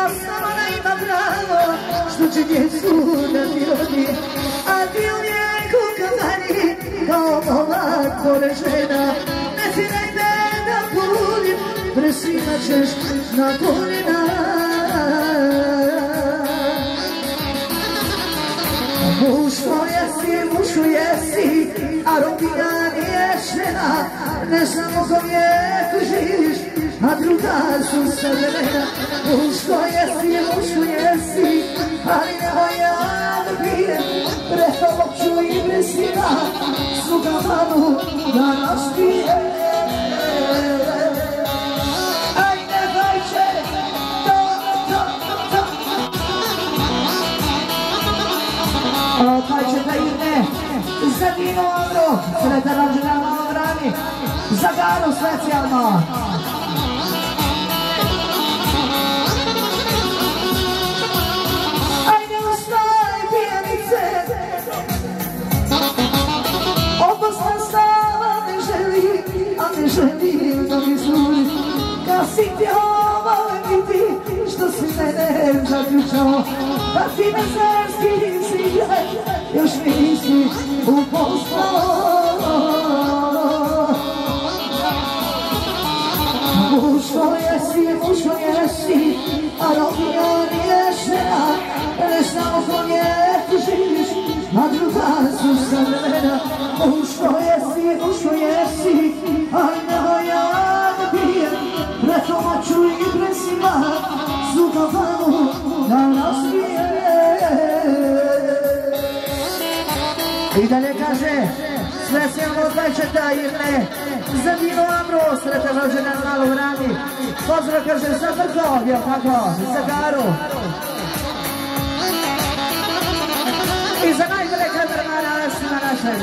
samo da ima pravo što će djecu da ti rodi, a ti u vijeku kamari kao momak pored žena. Ne firaj me da poludim, presima ćeš na koljena. Muško jesi, a robina nije žena. Ne samo ko vijeku živiš, a druga su savremena. Muško jesi, ali nemoj ja da pijem, pred tobom ću i brisima suga mamu da nas pije. Kaj će da ide za Dino Andro, sretan rođendan na Obrani, za Garu specijalno. Ajde ustaj pijanice, opasna stava ne želi, a ne želi da mi služi. Kad si ti ovo biti, što si mene zaključao, da ti me zerski si još nisi upoznao. Muško jesi, a robija nije žena. Ne samo ko vijeku živiš, a druga su savremena. Muško jesi, ali nemoj ja da pijem, pred toma ću i presima suga mamu da nas pije. I dalje kaže, specijalno odvajčeta ime za Dino Ambro, sretan rođendan na Lovrani. Pozdrav kaže za Brko, jel tako, za Garu. I za najbolje kamermana Asima našeg.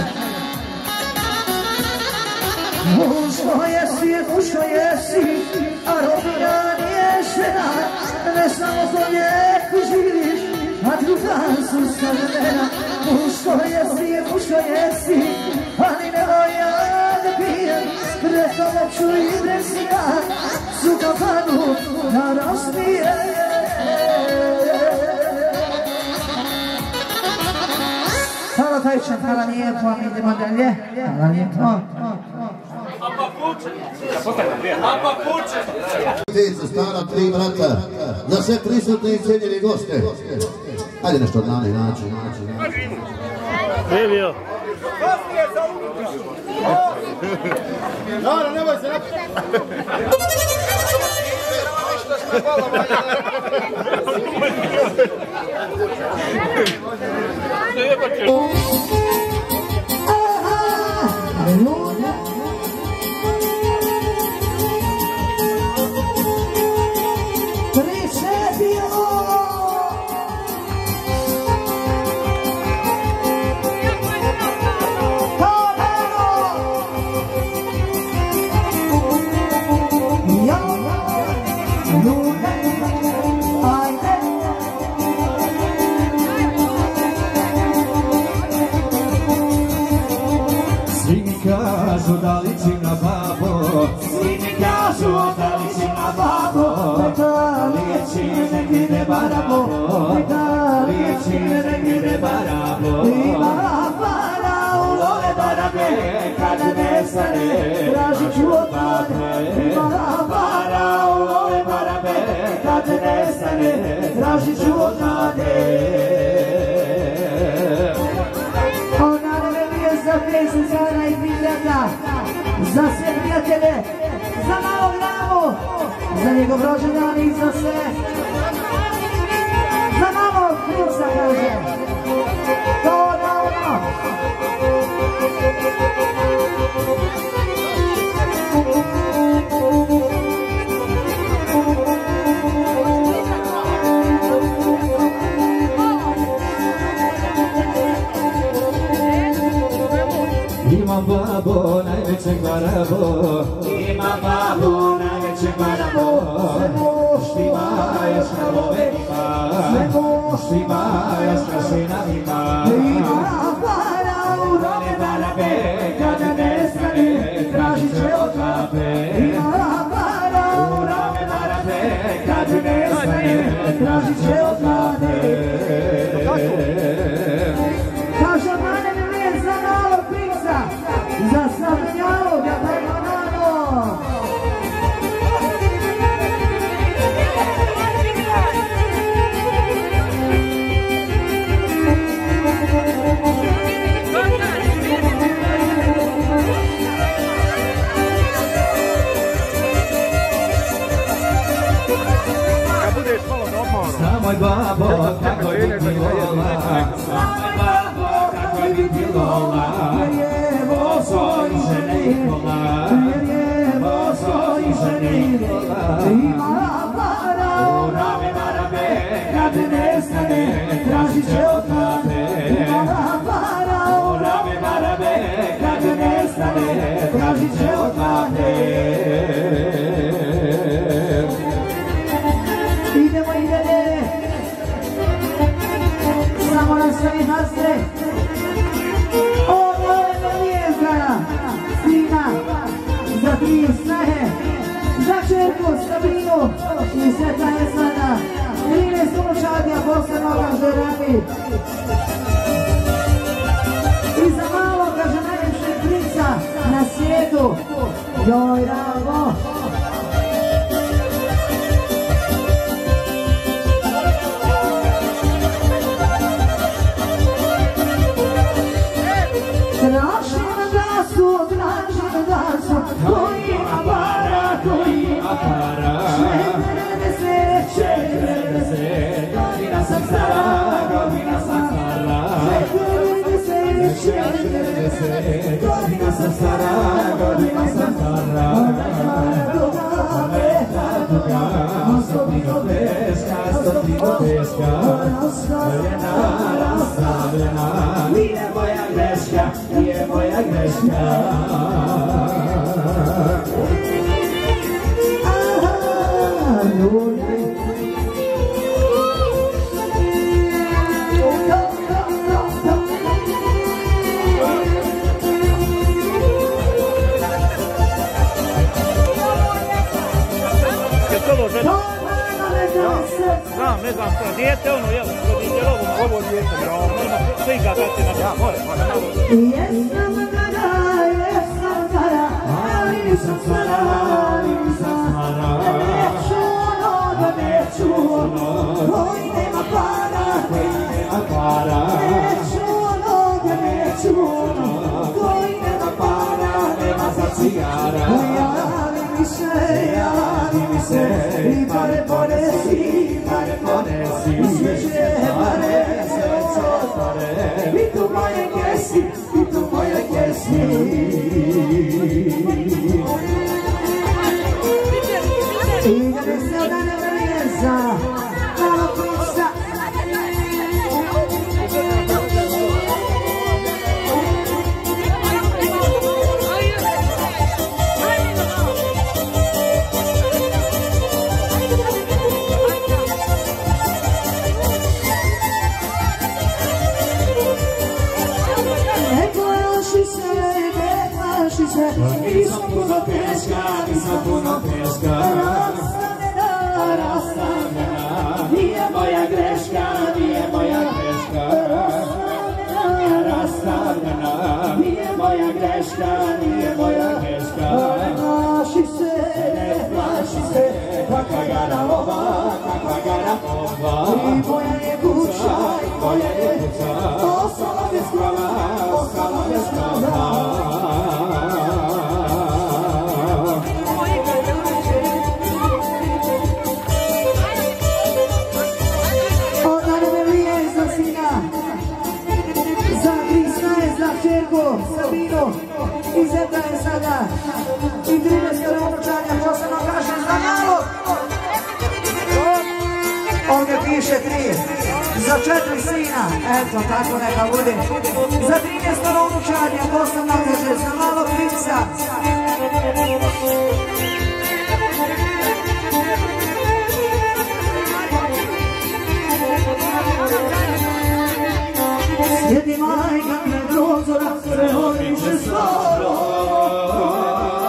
Muško jesi, a robina nije žena. Ne samo ko vijeku živiš, a druga su savremena. Muško jesi, ali nemoj ja da pijem, pred tobom ću i bresina suga mamu da raspije. Hvala Tajčan, hvala lijepo, mi idemo dalje. Hvala lijepo. Teca, stara, 3 brata, za sve prisutne i cijenjeni goste. Ajde nešto od nami naći. Emio. Dobro, nemoj se naći. Da li si na babo, svi mi kažu da li si na babo, da li je čine gide barabo, da li je čine gide barabo. Ima para u love barabe, kad nestane, tražit ću od mame. Ima para u love barabe, kad nestane, tražit ću od mame. Ona ne je za mjesec dana i milijata, za sve prijatelje, za malog Ramu, za njegov rođendan i za sve, za malog princa kaže, to da ono. Imam babo, najvećeg barabo, imam babo, najvećeg barabo, sve moštima još na lovenima, sve moštima još na sinavima. Ima para u rome barabe, kad nestane, tražit će od kape. Ima para u rome barabe, kad nestane, tražit će od mlade. Kaže od mane mi nije za malog princa, za snadnjalog, ja taj banano. Samoj babo, kako bi ti vola, samoj babo, kako bi ti vola, o svoj žene Nikola, o svoj žene Nikola. Ima para, Urame marabe, kad nestane, tražit će od mlade. ima para, Urame marabe, kad nestane, tražit će od mlade. idemo, samo nastavi hasre. Ovo je Vijezda, sina, za 3 snahe, za čerku Sabinu i Sveta je sada 13 unučadija posebno kaže Rami. I za malo kaže najljepšeg princa na svijetu, joj Ramo. Tražim da su, koji ima para, koji ima para. Šekrede se, godina sam stara, godina sam stara. Šekrede se, godina sam stara, godina sam stara. Stotino teška, rastavljena, nije moja greška, nije moja greška. Ne znam što, dijete ono, jel, ovo dijete, slika kad se na more. Jesam stara, ali nisam stara, ali nisam stara. Neću ono, koji nema para, neću ono, koji nema para, nema za cigara. Javi mi se, i pare ponesi, sveže pare, i tu moje kesi, i tu moje kesi. I da ne se odane Vijezda, malo princa. Nisam puno teška, rastavljena, nije moja greška, nije moja greška. Rastavljena, nije moja greška, nije moja greška. Ne plaši se, kakva gara ova, kakva gara ova. I moja je kuća, ostala bez krova, ostala bez krova. Sabinu i Zeta je sada i 13 unučanja posebno kaže za malog. Ovdje piše 3 za 4 sina, eto tako neka bude. Za 13 unučanja posebno kaže za malog princa. Sjedi majka pred prozora, sve odriče staro.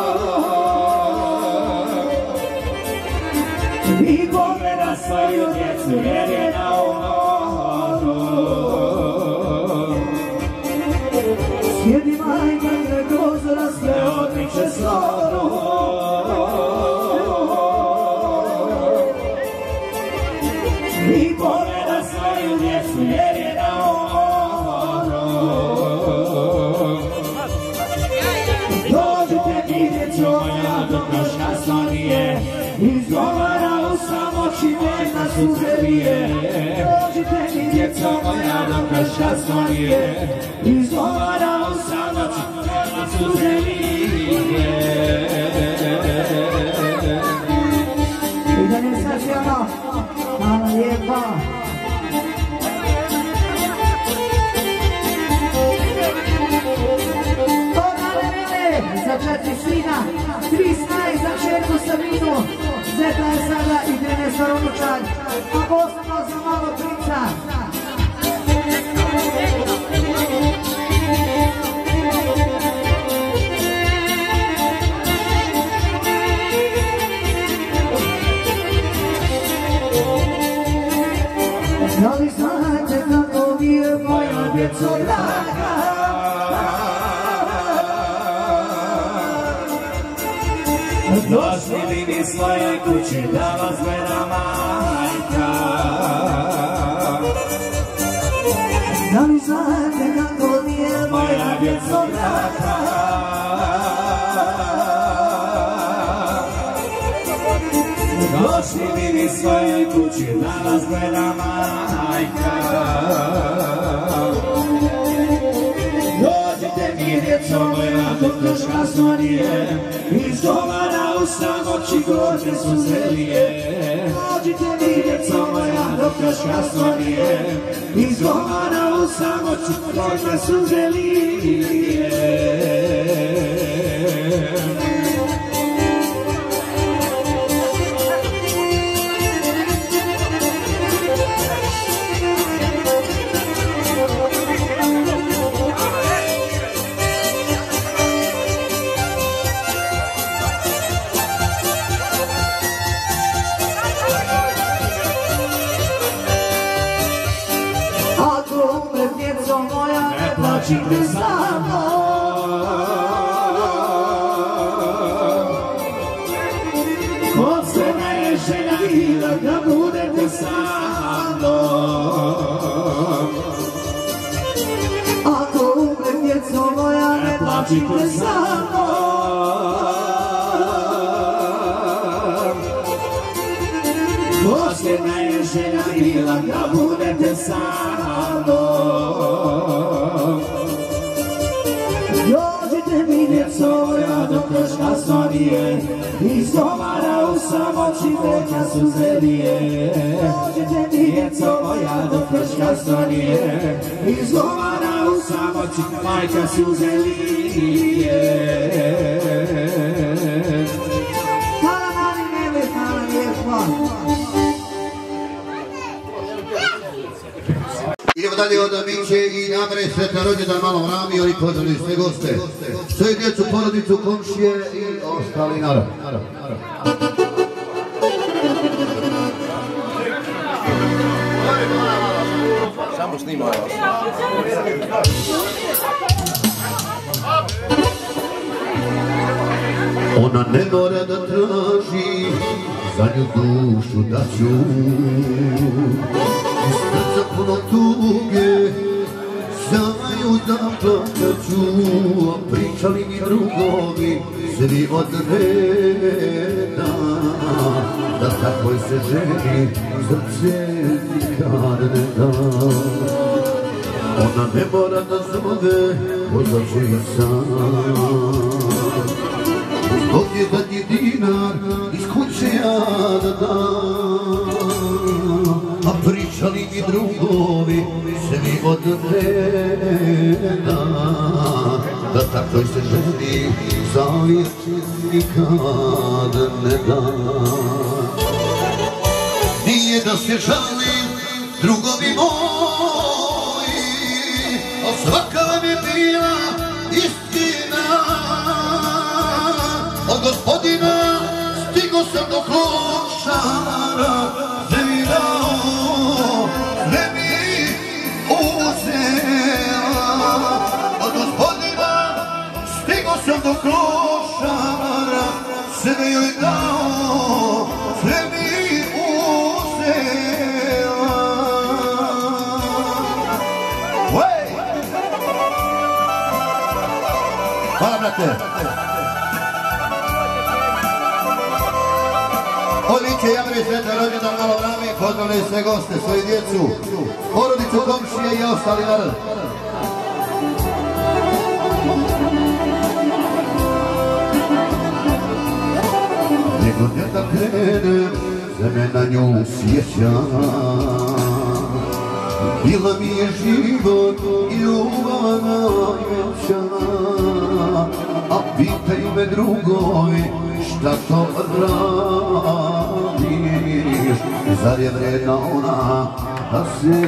I pogleda svoju djecu. djecu jer je na umoru. Sjedi majka i grozora sve odmiče sloru. I pogleda svoju djecu jer je na umoru. Dođite mi djeco moja dok još jasno nije, izgovara u samoći neka suze lije. Dođite mi djeco moja dok još jasno nije, izgovara u samoći neka suze lije. I da ne sačemo, hvala lijepa. Za 4 sina, 3 snaje za čerku Sabinu, zeta je sada i 13 unučad, a posebno za malo princa. Da li znate kako mi je moja djeco draga? Došli mi iz svoje kuće da vas gleda majka. Da li znate kako mi je moja djeco draga? Došli mi iz svoje kuće da vas gleda majka. Dođite mi djeco moja dok još kasno nije, izgovara u samoći gorke suze lije. Dođite mi djeco moja dok još kasno nije, izgovara u samoći gorke suze lije. Plačite sa mnom, od sebe je želja bila da budete sa mnom. Ako umrem djeco moja, ne plačite sa mnom. Od sebe je želja bila da budete sa mnom. Dođite mi djeco moja dok još kasno nije, izgovara u samoći neka suze lije. Dođite mi djeco moja dok još kasno nije, izgovara u samoći majka suze lije. Hvala mali mili, hvala lijepo. Idemo dalje od Miće i Amre, sretna rođendan malom Rami i oni pozdravljaju sve goste. Svoju djecu, porodicu, komšije i ostali narod. Samo snimaj vas. Ona ne mora da traži, za nju dušu daću. Iz srca puno tuge, znaju da plakaću. Pričali mi drugovi, svi od reda, da takvoj se ženi srce nikad ne da. Ona ne mora da zove, odlazi i sam. Zbog je zadnji dinar iz kuće ja da dam. A pričali mi drugovi, svi od reda, da takvoj se ženi zavijek nikad ne da. Nije da se žalim, drugovi moji, a svaka vam je bila istina. Od gospodina stigo sam do Klošara, zemira do klošara, sve joj dao, sve mi uzela. Hvala, brate. Odliče, Jamri, sretan rođendan, malo vrame, pozdravljaju sve goste, svoju djecu, porodicu, komšije i ostali narod. Nego da krenem, se me na nju sjećam. Bila mi je život i ljubav najveća. A pitaj me drugoj, šta to radiš? Zar je vredna ona da se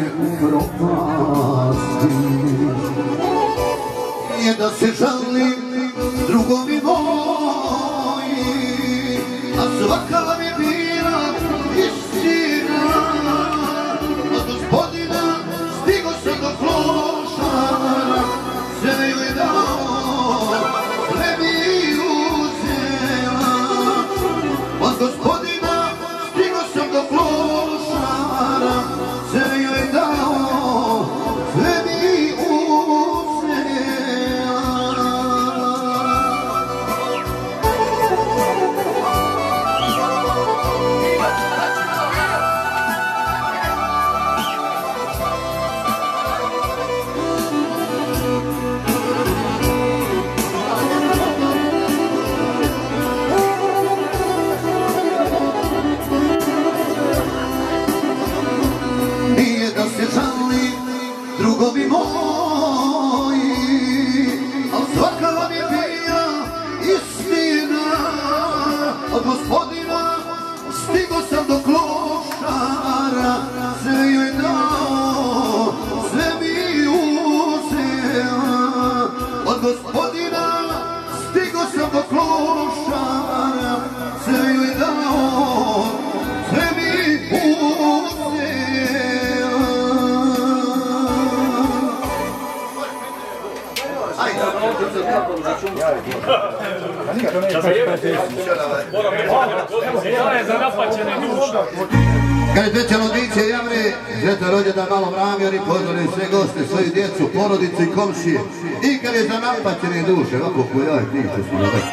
upropastiš? Nije da se žalim drugovi moji, a svaka vam je bila istina. Od gospodina stigo sam do klošara, sve joj dao, sve mi uzela. Od gospodina stigo sam do klošara, sve joj dao, sve mi drugovi moji, al svaka vam je bila istina. Od gospodina stigo sam do klošara, sve joj dao, sve mi uzela. Od gospodina stigo sam do klošara, sve joj dao, sve mi uzela. Kad je treća Londinče Jamre, sretan rođendan malom Ramjeri, pozdravljaju sve goste, svoju djecu, porodicu i komšije. I kad je za napaćene duše, ovako kujaj tiče smo da.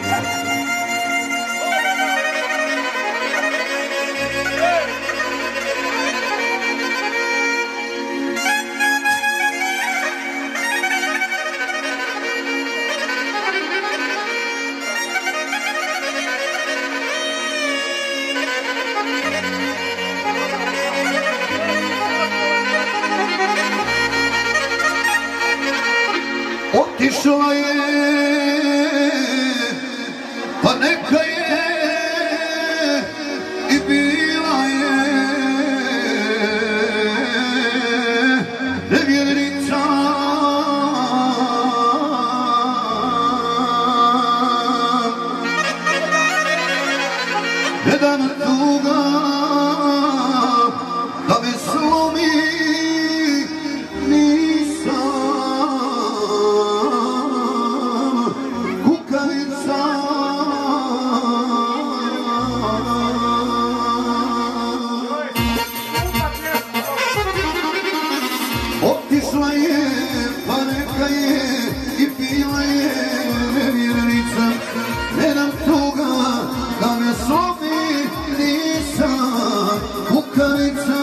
Otišla je, pa neka je, i bila je nevjernica. Ne da me tuga, da me slomi, otišla je, pa neka je, i bila je nevjernica. Ne dam tuga, da me slomi, nisam kukavica.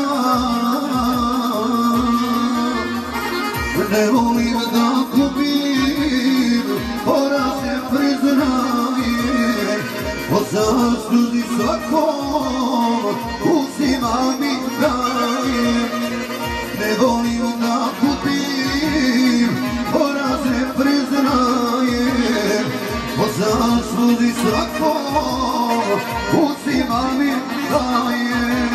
Ne volim da gubim, poraze priznajem, po zasluzi svakom uzimam i dajem. Ne volim da gubim, poraze priznajem, po zasluzi svakom uzimam i dajem.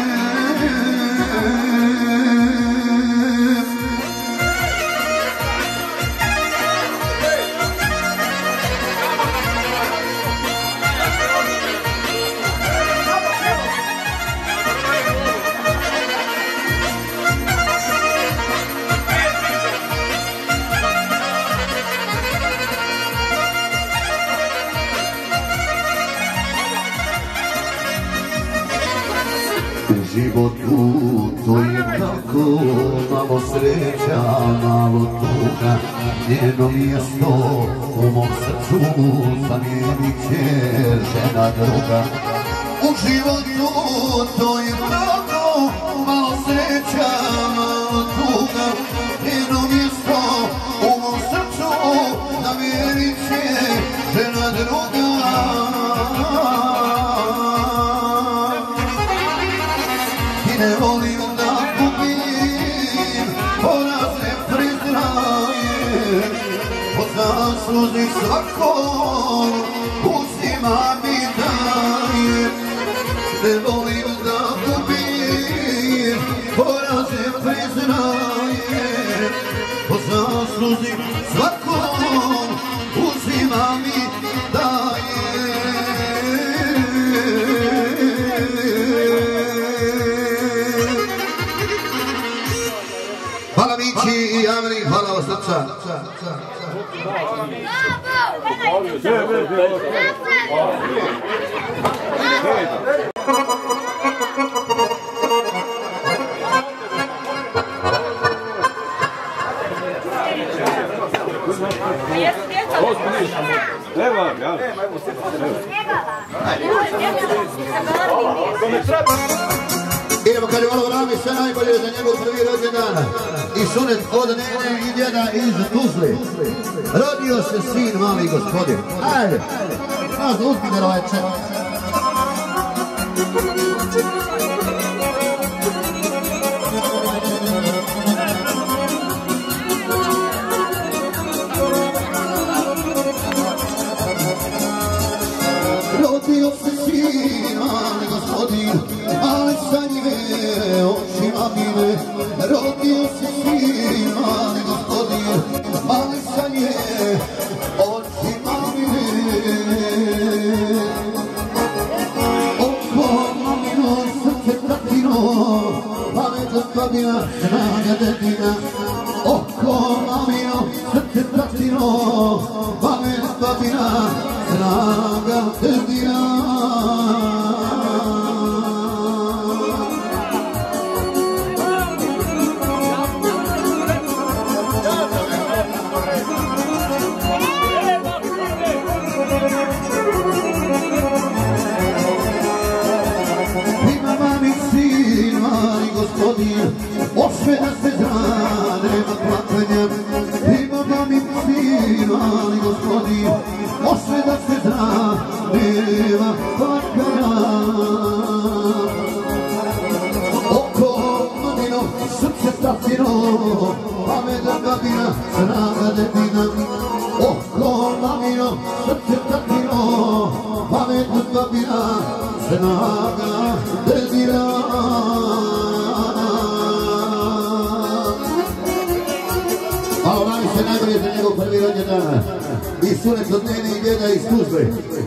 jako, malo sreća, malo tuga, njeno mjesto u mom srcu zamijenit će žena druga. U životu to je mnogo, malo sreća, malo tuga, njeno mjesto u mom srcu zamijenit će žena druga. Ne volim da gubim, poraz ne priznajem, po zasluzi svakom uzima mi daje. Ne volim da gubim, poraz ne priznajem, po zasluzi svakom uzima mi daje. Hvala Mići i Javni, hvala vas srca. Idemo kad je malo vrame, sve najbolje za njegov prvi rođendan i sunet od nene i djeda iz Tuzle. Rodio se sin, mali gospodin. Ajde, nas da uspite roveče. Rodio se sin, mali gospodin, ali sa njime očima mine. Rodio se sin, mali gospodin, ali sa nje očima mine. Oko mamino, srce tatino, pamet babina, snaga dedina. Oko mamino, srce tatino, pamet babina, snaga dedina. Osve da se zna, nema plakanja. Ima mami sin, mali gospodin. Osve da se zna, nema plakanja. Oko mamino, srce tatino, pamet babina, snaga dedina. Oko mamino, srce tatino, pamet babina, snaga dedina. Malo nam se najbolje za njegov prvi rođendan i sunet od nene i djeda iz Tuzle.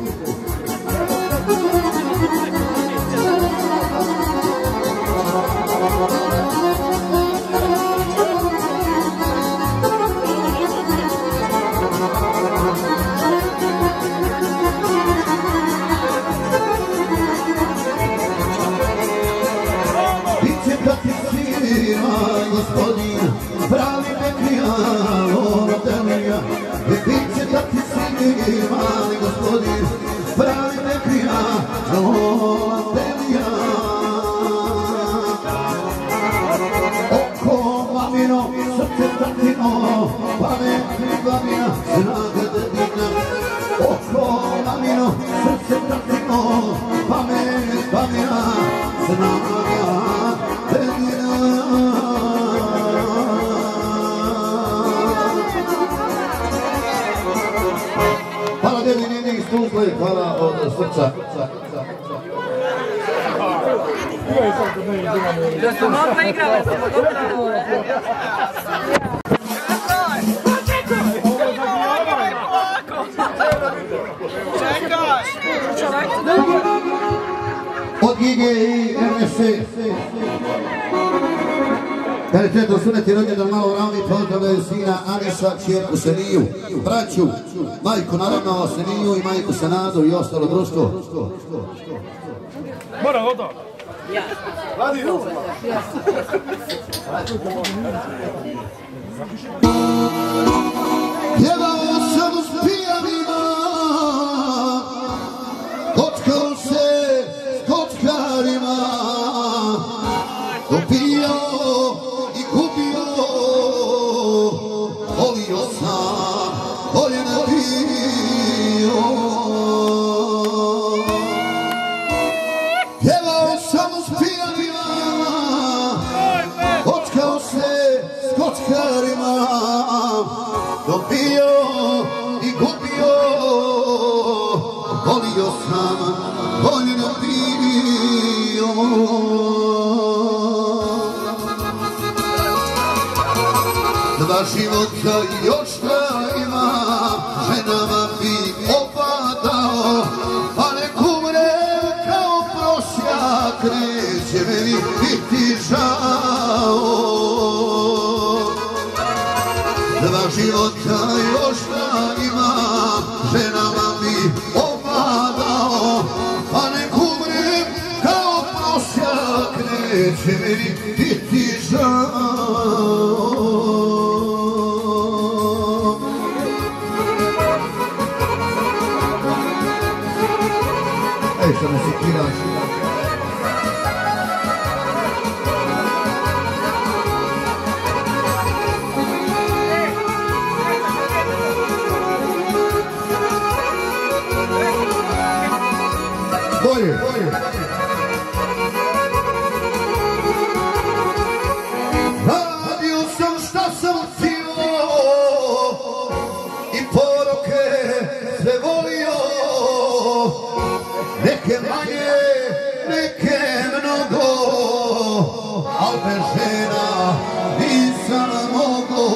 Biće kad ti sin, moj gospodin, pravi Lotelija, biće da ti sin, mali gospodin, pravi nekrija, Lotelija. Oko mamino, srce tatino, pamet babina, snaga dedina. Oko mamino, srce tatino, pamet babina, snaga dedina. Hvala dedi njeni iz Tuzle, hvala od srca. Da su mogla igrala, da smo dobro Od Gige i MSC. Kvalitetno suneti rođendan malo ravni pozdravljaju sina Anisa, čerku Seniju, braću, majku naravno Seniju i majku Senadu i ostalo društvo. Mora, gotovo. Pjevao sam s pijanima, kockao se s kockarima, dopijao i kupio, volio sam voljena bio. Pjevao sam s pijanima, kockao se s kockarima, dopio i gubio, volio sam voljeno bio. Dva života još da ima, ženama bi opadao, pa nek umre kao prosjak, neće meni biti žao. Dva života još da ima, ženama bi opadao, pa nek umrem kao prosjak, neće meni biti žao. Ej, što me sekiraš? Bolje. Radio sam šta sam htio i poruke sve volio, neke manje, neke mnogo, al bez žena nisam mogo.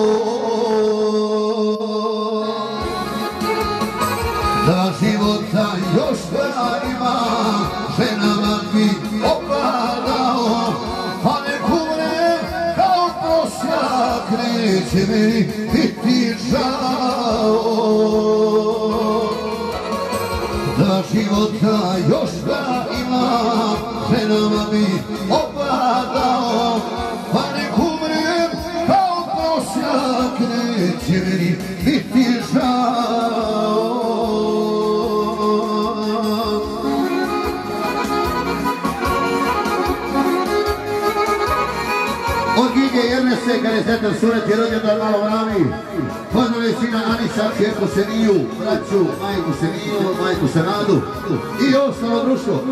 Da života još da ima, ženama bi opadao, pa nek umre kao prosjak, neće meni biti žao. Da života još da ima, ženama bi opadao, pa nek umre kao prosjak, neće meni biti žao. Od Gige Jernese, kad je sretan sunet i rođendan Malom Rami, pozdravljaju sina Anisa, čerku Seniju, braću, majku Seniju, majku Senadu i ostalo društvo.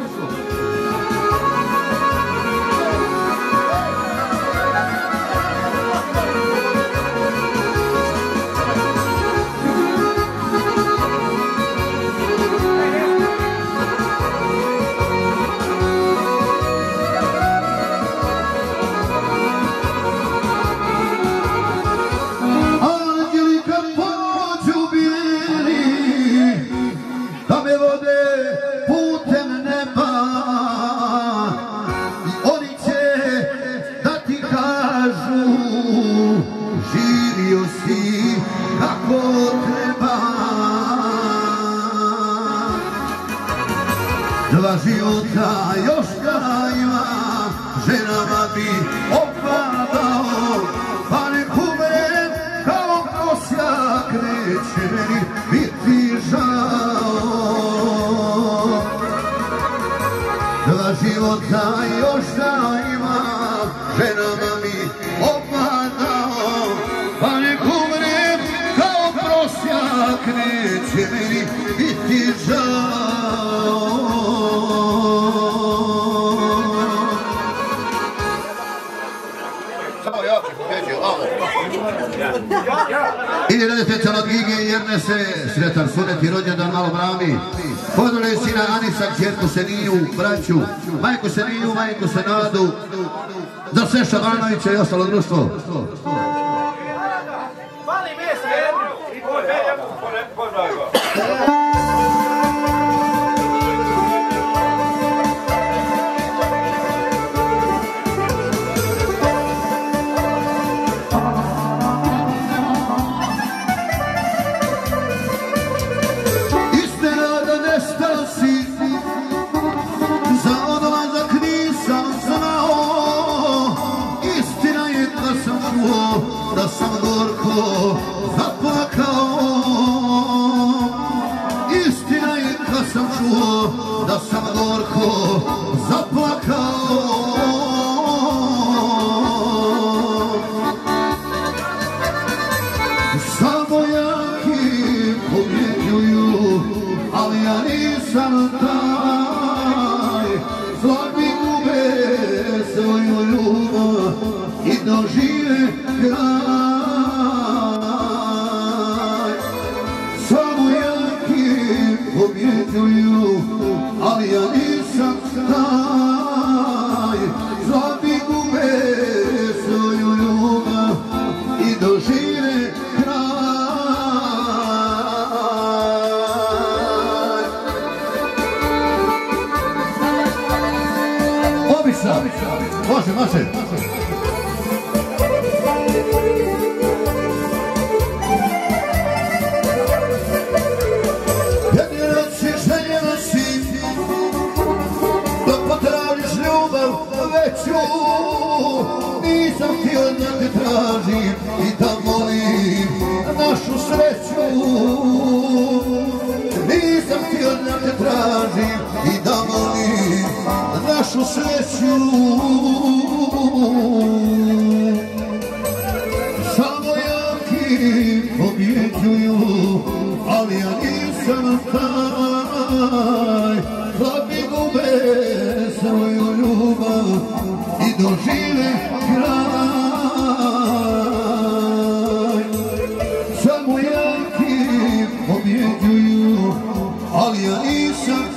Dva života još da ima, ženama bi opadao, pa nek umrem kao prosjak, neće meni biti žao. Dva života još da ima, ženama bi opadao, pa nek umrem kao prosjak, neće meni biti žao. Ide dalje srećan od Gige i Jernese, sretan sunet i rođendan Malom Rami. Pozdravljaju sina Anisa, čerku Seniju, braću, majku Seniju, majku Senadu, za sve Šabanovića i ostalo društvo. Mali mjesto, i pozdravljaju ga. Nestao si za odlazak da sam gorko zaplakao. Istina je kad sam čuo da sam gorko zaplakao. Samo jaki pobjeđuju, ali ja nisam taj. Slabi gube svoju ljubav i dožive kraj. Samo jaki pobjeđuju, ali ja nisam taj. Slabi gube svoju ljubav i dožive kraj. Obično, može. Jedino si, željeno si, da potražiš ljubav veću. Nisam htio da te tražim i da molim našu sreću. Nisam htio da te tražim i da molim našu sreću. Samo jaki pobjeđuju, ali ja nisam taj. Slabi gube svoju ljubav i dožive kraj. Samo jaki pobjeđuju, ali ja nisam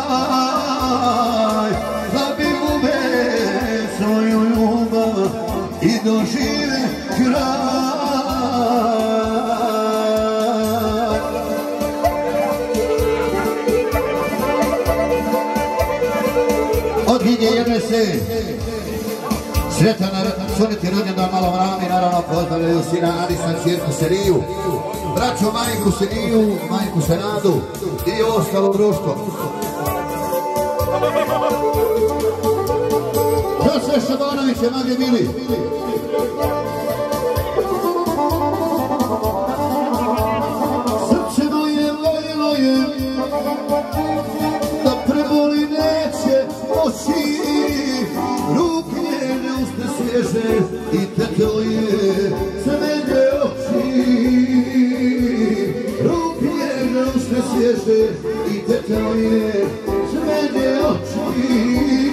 taj. Slabi gube svoju ljubav i dožive kraj. Od hiljede se sretan suniti rođendan Malom Rami, naravno pozdravljaju sina Adisa, čerku Seriju, braću majku Seriju, majku Senadu i ostalo društvo. Josef Šabanović je mage bili. Srce moje voljelo je da preboli neće moći. Ruke njene uste svježe i tetoje crvene oči. Ruke njene uste svježe i tetoje crvene oči.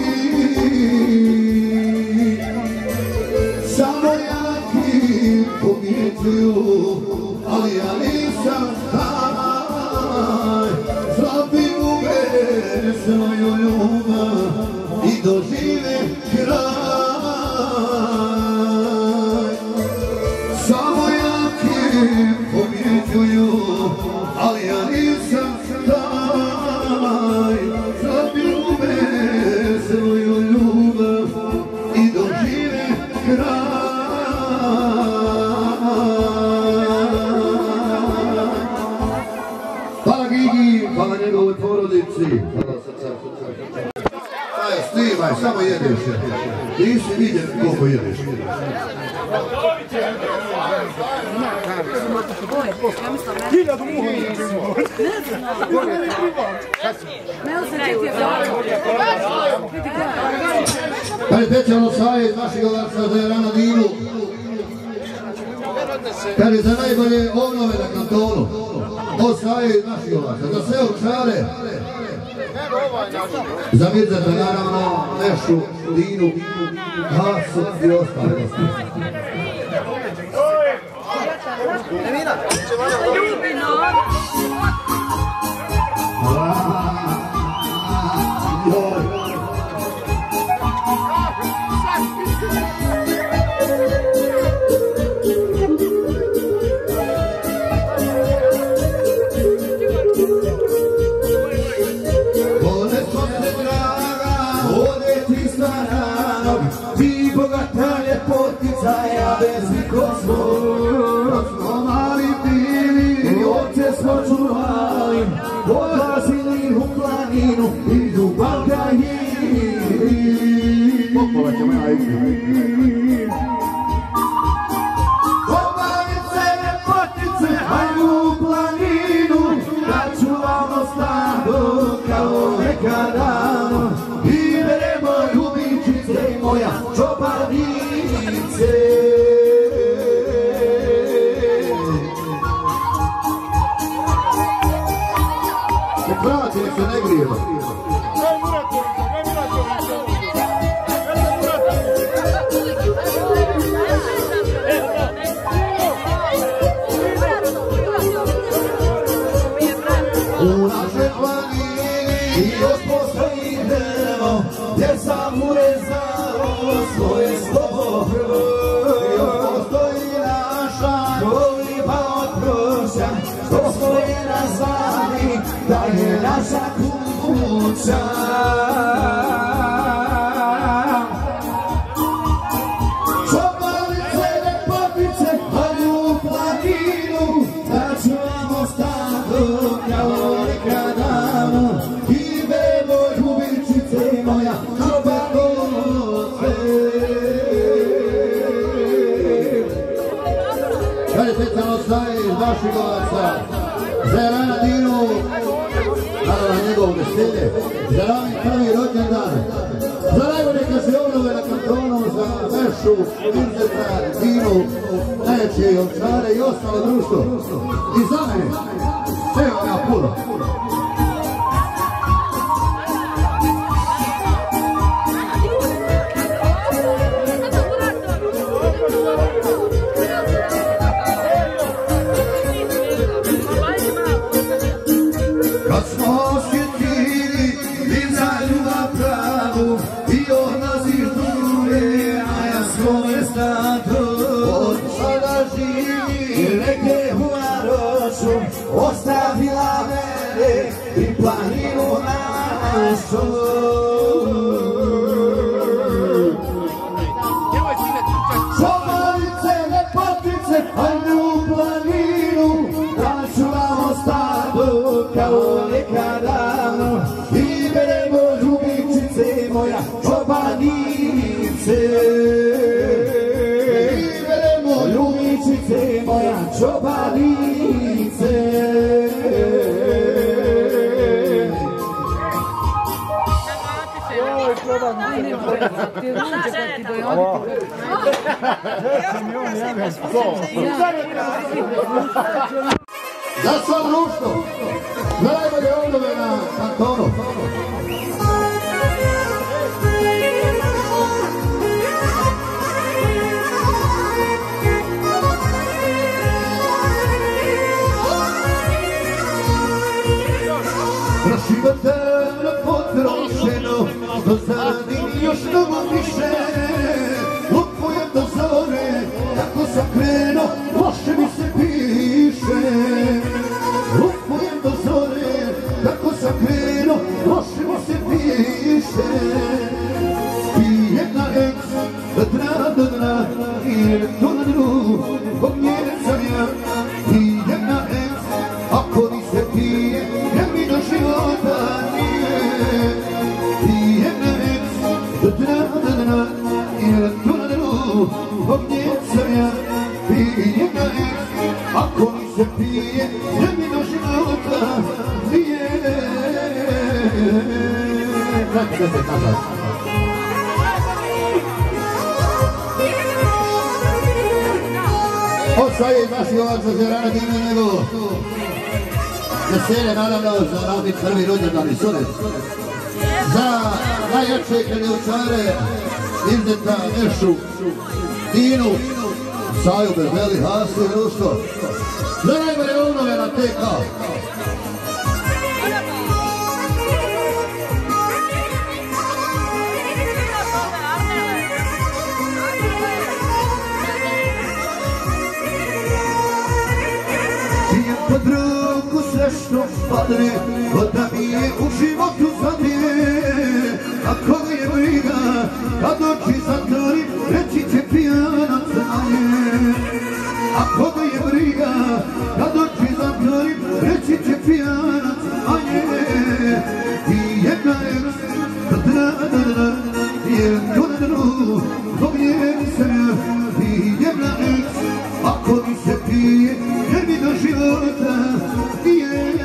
Samo jaki pobjeđuju, ali ja nisam taj. Slabi gube svoju ljubav i dožive kraj. Samo jaki pobjeđuju, ali ja nisam taj. Slabi gube svoju ljubav i dožive kraj. Hvala Gigi, hvala njegovoj porodici. Aj, snimaj, samo jedeš. Nisi vidjen koliko jedeš. Kada Pećan Osaje iz našeg Olarca za Jerana Dinu, kada je za najbolje obnove na kantonu, Osaje iz našeg Olarca, za sve Ovčare, za Mirzeta naravno, Nešu, Dinu, Hasu i ostale. Ti bogata ljepotica, ja bez nikog smo mali bili, oče smo čuvali, odlazili u planinu i u Balkani. Popola ćemo najbolji. pogrijemo. U našoj planini još postoji drvo, gdje sam urezao svoje slovo prvo. Još postoji naša koliba od prošća, što smo je nazvali da je naša kuća. Čobalice, lepotice, hajdu u planinu, da čuvamo stado kao nekadavno. I bebo ljubičice moja, čobalice. Kvalitetno ostaje iz Vašigovaca, Zerana Dinu, naravno njegovo veselje, Zerani prvi rođendan, za najbolje kad se obnove na kantonu, za Mešu, Inzeta, Dinu, najjače i ovčare i ostalo društvo. I za mene, evo ja puno. Kad smo osjetili i za ljubav pravu i odlaziš dure, a ja svome statu od sada živi reke u Arošu, ostavila mene i planinu našu. Čobalice, lepotice, hajde u planinu, da čuvamo stado kao nekadavno. I beremo ljubičice moja, čobanice. I beremo ljubičice moja, čobanice. Za sva društvo, za najbolje obnove na kantonu. Životano potrošeno, što zaradim još mnogo više. Lupujem do zore, kako sam krenuo, loše mi se piše. Lupujem do zore, kako sam krenuo, loše mi se piše. I jedna ex, da dra, i to na drugu, kog njene sam ja. I jedna ex, ako mi se pije, ne mi do života nije. I jedna ex, da dra, i to na drugu, kog njene sam ja. I jedna ex, ako mi se pije, ne mi do života nije. Osvaja iz Vašigovaca, Zerana Dinu, njegovo veselje, naravno, za radni prvi rođendan i sunet. Za najjače kredovčare, Inzeta, Mešu, Dinu, Saju, Berbeli, Hasu i društvo. Za najbolje obnove na TK. Pod ruku sve što padne, da mi je u životu zadnije. Ako mi je briga, kad oči zatvorim, reći će pijanac manje. Ako mi je briga, kad oči zatvorim, reći će pijanac manje. I jedna ex, da jer to na dru, to mi je nisam ja. I jedna ex, ako mi se pije, jer mi do života nije.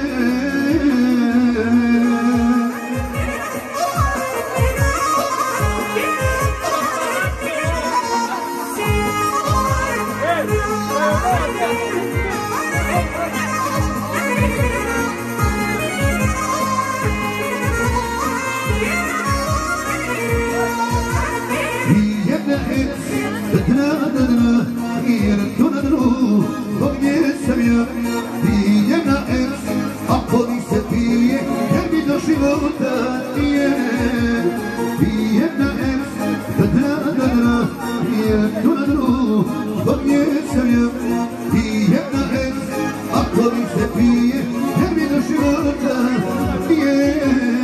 Zadra, jer to na dru, to gdje sam ja, pijem na eks, ako mi se pije, jer mi do života nije. Pijem na eks, zadra, jer to na dru, to gdje sam ja, pijem na eks, ako mi se pije, jer mi do života nije.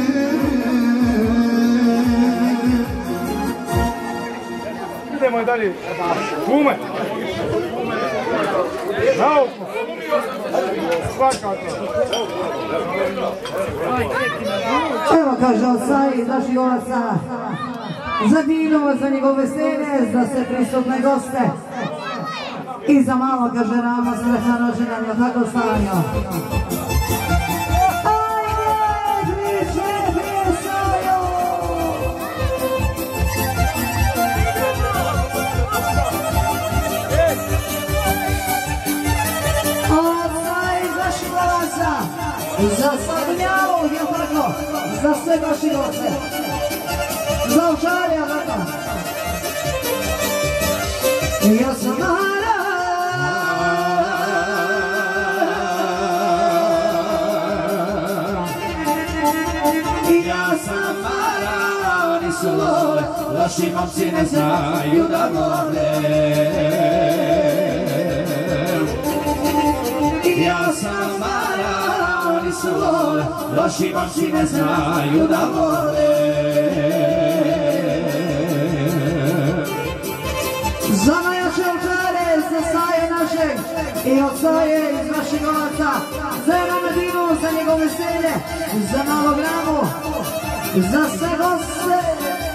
Idemo i dalje. Kume. Nauku. Svakako. Evo kaže Osaj iz naših ovaca za Dinova, za njegove veselje, za sve prisutne goste i za malo kaže Rama sretna rođendan, je tako Sanjo? Za Sadunjavu, je tako? Za sve naši goste. Za Ovčarja, tako? Ja sam Mara. Ja sam Mara, oni su lole, loši momci ne znaju da vole. Ja sam Mara, oni su lole, loši momci ne znaju da vole. Za najjače Ovčare, za Saje našeg i od Saje iz naših ovaca, za Ramedinu, za njegove veselje, za Malog Ramu, za sve goste.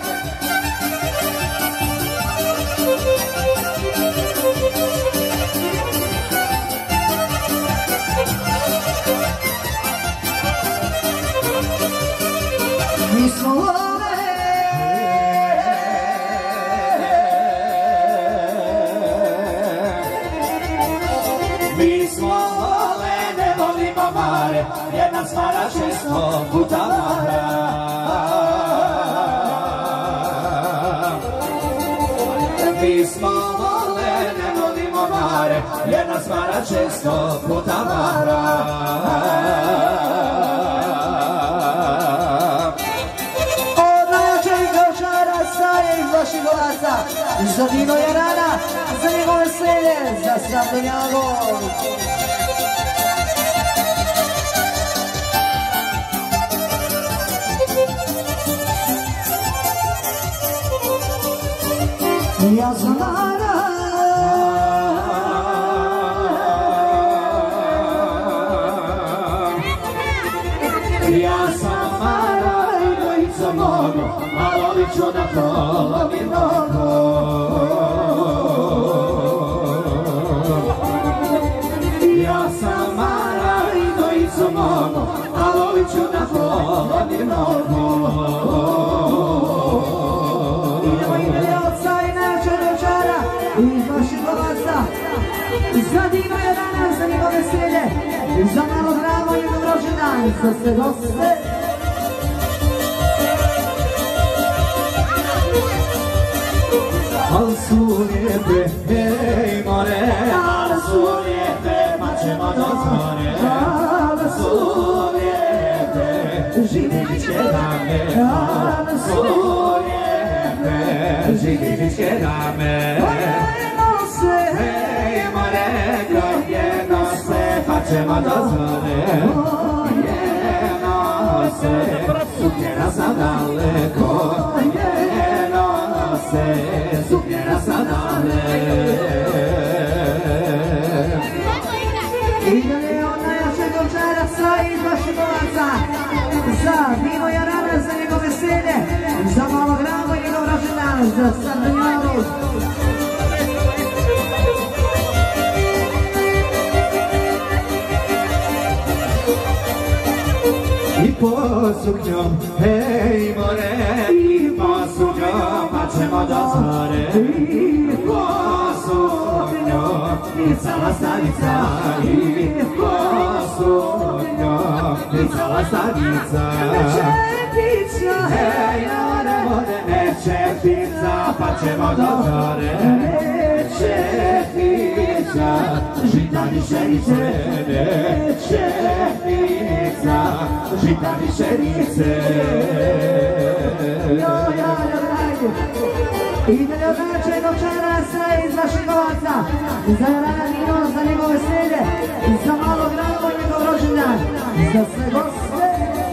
Mi smo love, mi smo love, ne volimo mare, jer nas Mara često puta mara. Mi smo love, ne volimo mare, jer nas Mara često puta mara. vaših ovaca, za Dino Jarana, za njegove veselje, za Sadunjavu. Ja sam Mara, ja sam Mara i dvojica mogu, a lovit ću na kola mi nogu. Ja sam Mara i dvojica mogu, a lovit ću na kola mi nogu. iz vaših ovaca, za Dino Jarana, za njegove veselje, za Malog Rama i njegov rođendan, za sve goste. Al su lijepe, hej more, al su lijepe, pa ćemo do zore. Al su lijepe, živićke dame, al su lijepe, živićke dame. Hej more, krojeno se, pa ćemo do zore. Krojeno se, suknjena sam daleko, suknjena sam daleko. I da je on najjačeg Ovčaraca iz vaših ovaca, za Dino Jarana, za njegove veselje, za Malog Rama i njegov rođendan, za Sadunjavu. I po suknjom, hej more, i po suknjom, pa ćemo do zore. I po suknjom, i cała stanica, i po suknjom, i cała stanica. ptica, hej, more, vode, neće ptica, pa ćemo do zore. Neće ptica, žitani šerice, neće ptica, žitani šerice. Idele obraće novčanasa iz vašeg novaca, za Ranino, za njegove srede, za malog Ranova i njegov rođendan, za sve goste.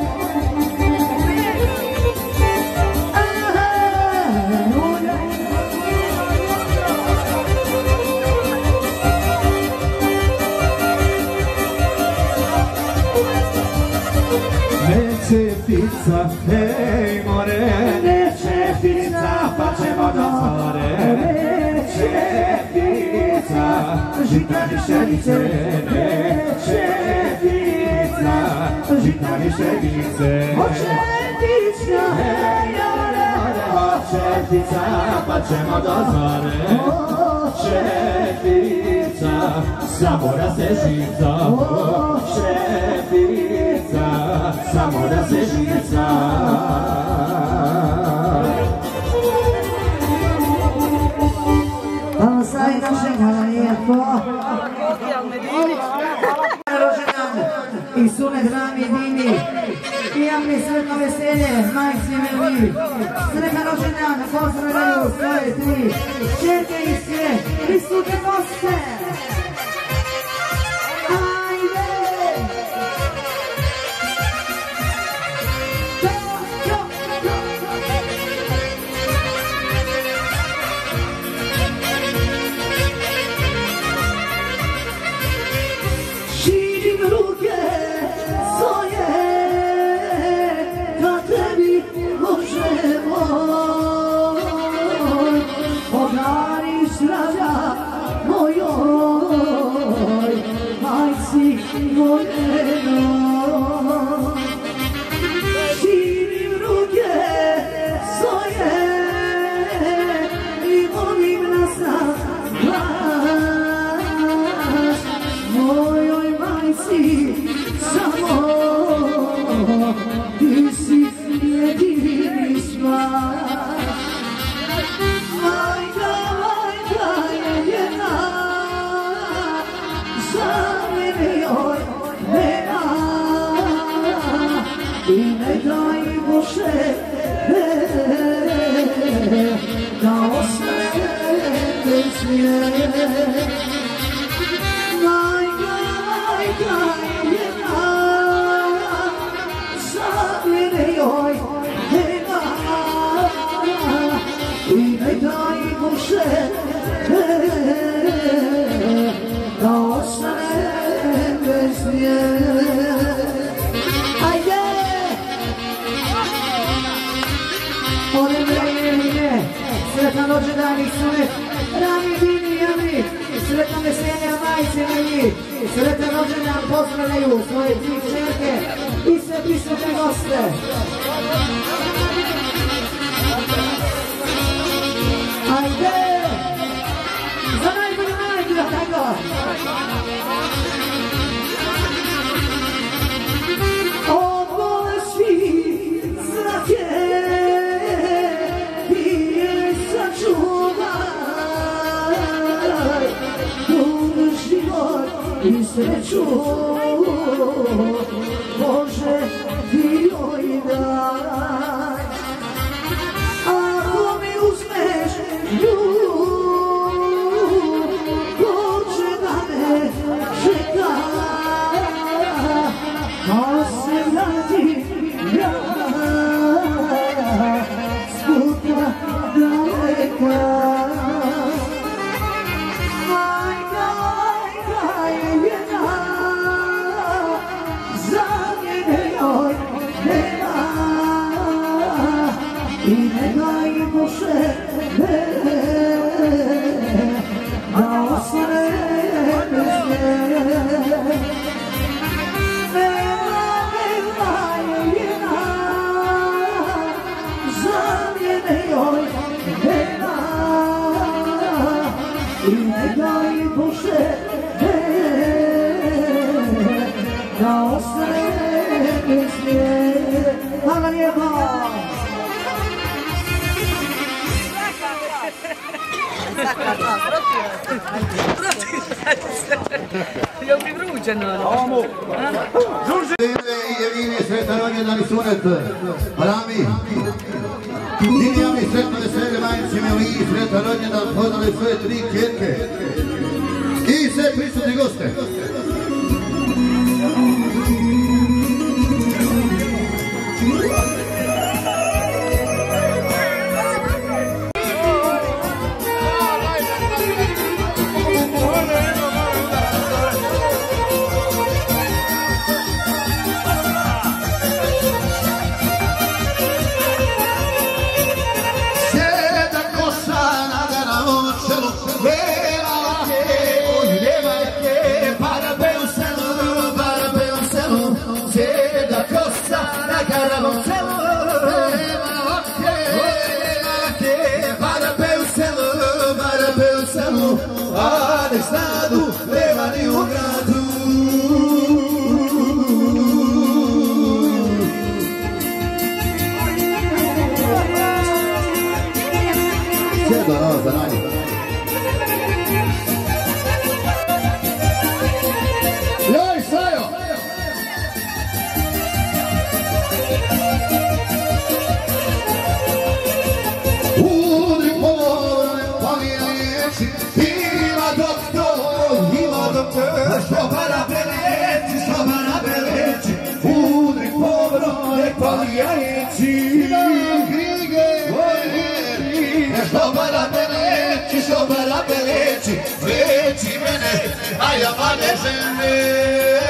Neće ptica, hej more, neće ptica, pa ćemo do zore. Neće ptica, žitani šerice, neće ptica, žitani šerice. Hoće ptica, hej more, hoće ptica, pa ćemo do zore. Hoće ptica, samo da se žica, hoće ptica, samo da se žica. Vamo sad i našega lijepo. Rođendan i sunet Rami Dini. Imam sretno veselje, majci mili. Sretan rođendan, pozdravljaju svoje tri čerke i sve prisutne goste. Ajde! Širim ruke svoje, ka tebi Bože moj, podariš rađa mojoj, majci voljenoj. Širim ruke svoje i molim nas na glas, mojoj majci samo ti si jedini spas. Majka, majka je jedna, za mene joj nema, i ne daj Bože da ostane bez nje. Majka, majka je jedna, za mene joj nema, i ne daj Bože da ostane bez nje. Ajde! One vremene, sretan rođendan i sunet Rami Dini i Ami, sretan veselja majci meni, sretan rođendan pozdravljaju svoje tri čerke i sve prisutne goste. Ajde! Za najbolju majku, da tako! Od bolesti zrake ti je sačuvaj, pun život i sreću, Bože ti joj daj. Ako mi uzmeš nju, ko će da me čeka, a se vratim ja s puta daleka. Majka, majka je jedna, za mene joj nema, i ne daj Bože da ostane bez nje. Nema, nema je jedna, za mene joj nema, i ne daj Bože da ostane bez nje. hvala lijepo. Je li vrućeno? Jedini sretan rođendan i sunet. Rami. Dinija mi sretno veselje majice mi i sretan rođendan podali svoje 3 kjerke. I sve prisutni goste. Estado, leva-lhe o grado. Cedo, nossa, nós. Joj, sajo! Udri povore, palijeći, ima doktor, što para beleći, udri povore, palijeći, što para beleći, veći mene, a ja mane žene.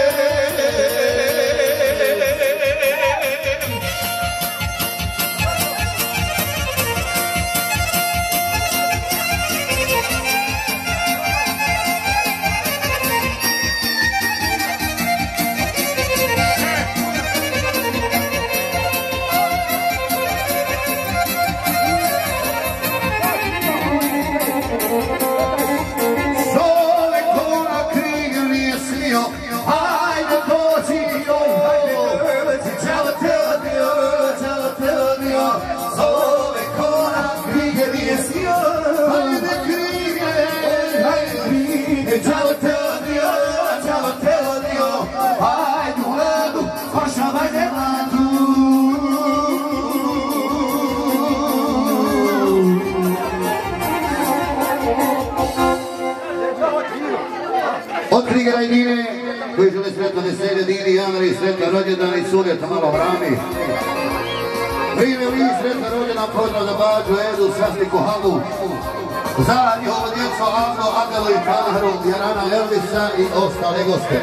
Od Krigera i Dine, koji žele sretno veselje, Dini, Janar i sretan rođendan i suneta malo Vrami. Prime li sretan rođendan, pozdrav za Bađu, Edu, Svastiku, Halu. Za njihovo djeco, Avno, Adelu i Kahru, Jarana, Elvisa i ostale goste.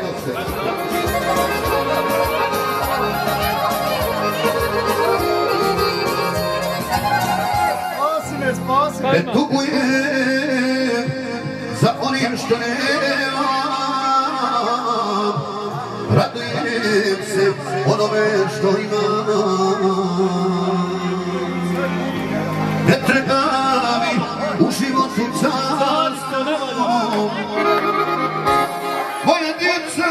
Ne tugujem za onim što nemam, radujem se onome što imam. Ne treba mi u životu carstvo, moja djeca,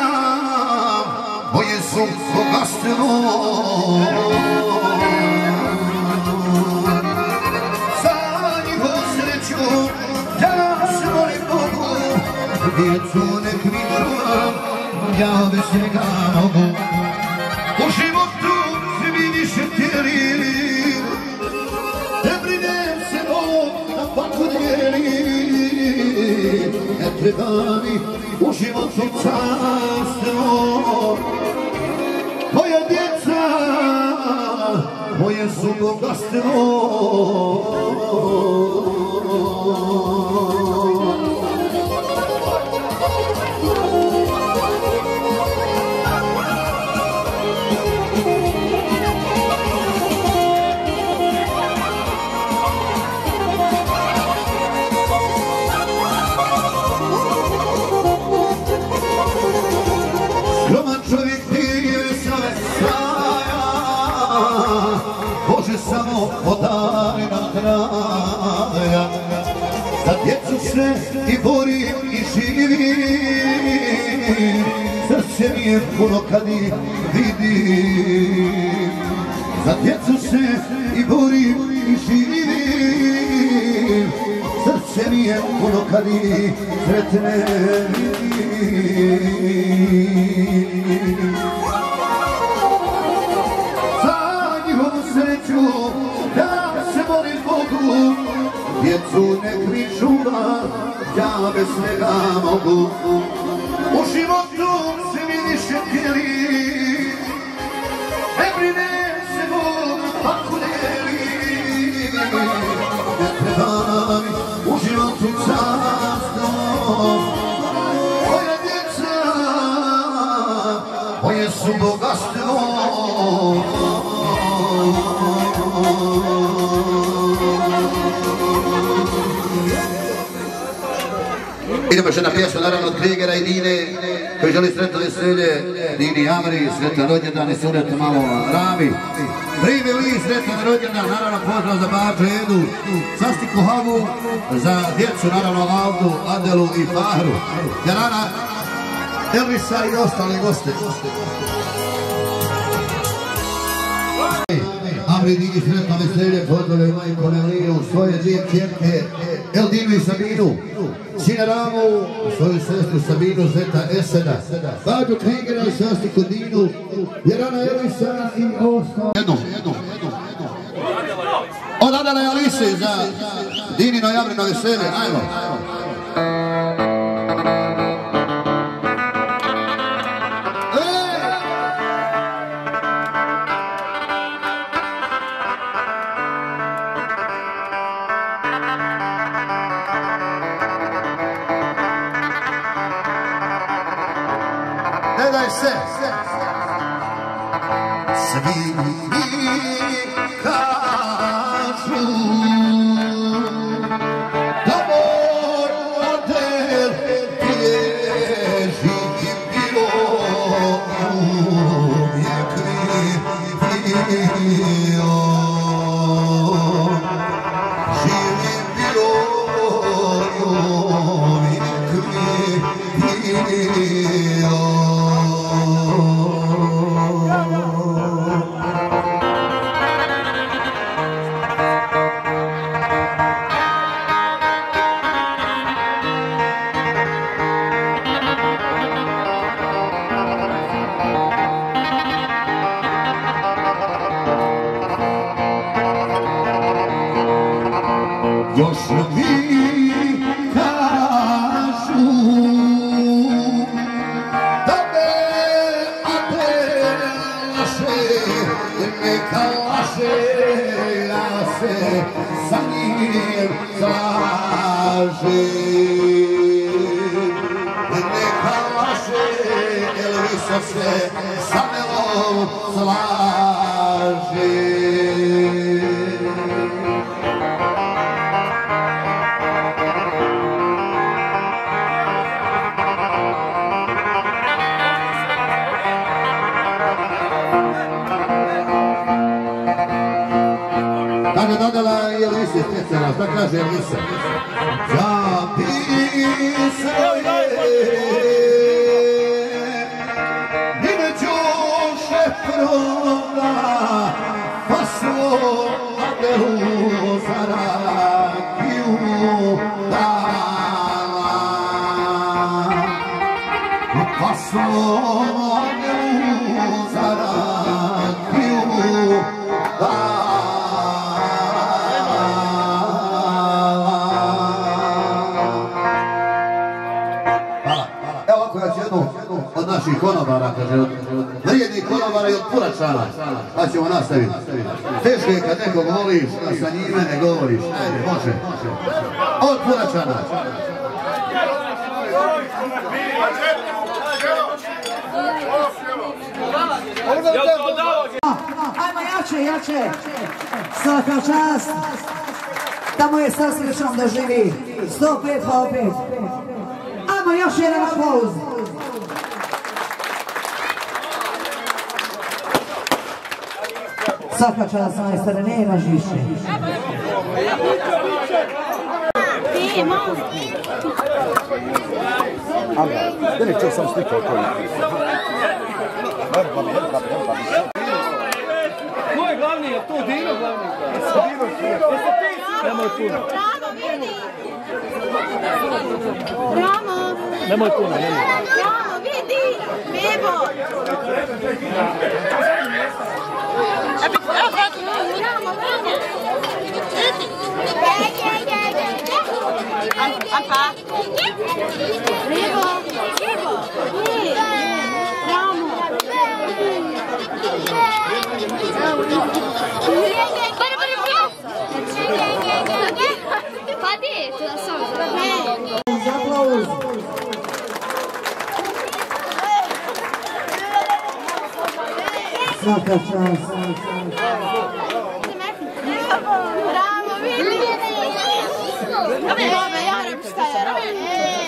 moje su bogatstvo. Djecu nek mi čuvam, ja bez njega mogu. U životu se mi više htjeli, ne brinem se Bog da patku dijeli. Ne treba mi u životu carstvo, moja djeca, moje su bogatstvo. Samo podaj nam kraja, za djecu se i borim i živim, srce mi je puno kad ih vidim. za djecu se i borim i živim, srce mi je puno kad ih sretnem. Za njihovu sreću da se molim Bogu, djecu nek mi čuva, ja bez svega mogu. U životu se mi više dijeli, ne brine se Bog ako deli. Ne treba mi u životu carstvo, moja djeca, moje su bogatstvo. Idemo još jedna pjesma, naravno od Krigera i Dine, koji želi sretno veselje, Dini Amri, sretan rođendan i sunet malo Rami. Primi li sretan rođendan, naravno pozdrav za Baču Edu, Sastiku Havu, za djecu, naravno Avdu, Adelu i Fahru, Jarana, Elvisa i ostale goste. Amri Dini sretno veselje, pozdravljaju majko Nevliju, svoje dvije kjerke, Eldinu i Sabinu, sina Ramu, svoju sestru Sabinu, zeta Eseda, Bađu Krigera i Sastiku Dinu, Jarana Elisa i ostalo. Jednom. Od Adela i Alise za Dinino i Amrino veselje, ajmo. Ne daj se. Svi kažu da moj Adel bježi bio uvijek bio. Živi bio uvijek bio. Još mi kažu da me Adel laže, neka laže, ja se za njim slažem. Neka laže, Elvisa se sa mnom slaže. Kaže Dadela i Elise stjecala, šta kaže Elisa? Zapisao je između šeprona, pa svoj Adelu za rakiju dala. Pa svoj Adelu za rakiju dala. Od naših konobara, kaže, od vrijednih konobara i od puračana, pa ćemo nastaviti. Teško je kad nekog voliš, a sa njime ne govoriš. Ajde, može. Od puračana. Ajmo jače. Svaka čast. Tamo je sa srećom da živi. 105 pa opet. Ajmo još jedan aplauz. Svaka čast, majstore, nemaš više. Andra, da li čeo sam slikao koji? Moj glavi glavni, je to Dino glavni? Jeste ti? Nemoj puno. Ramo, vidi! Ramo! Nemoj puno, nemoj. Ramo, vidi! Bebo! Ramo, vidi! Ampa! Bebo! Bebo! Ramo! Pa gdje je to sam? Aplauz. Svaka čast. Ramo, vidi! Dobe, jaram šta je ramo.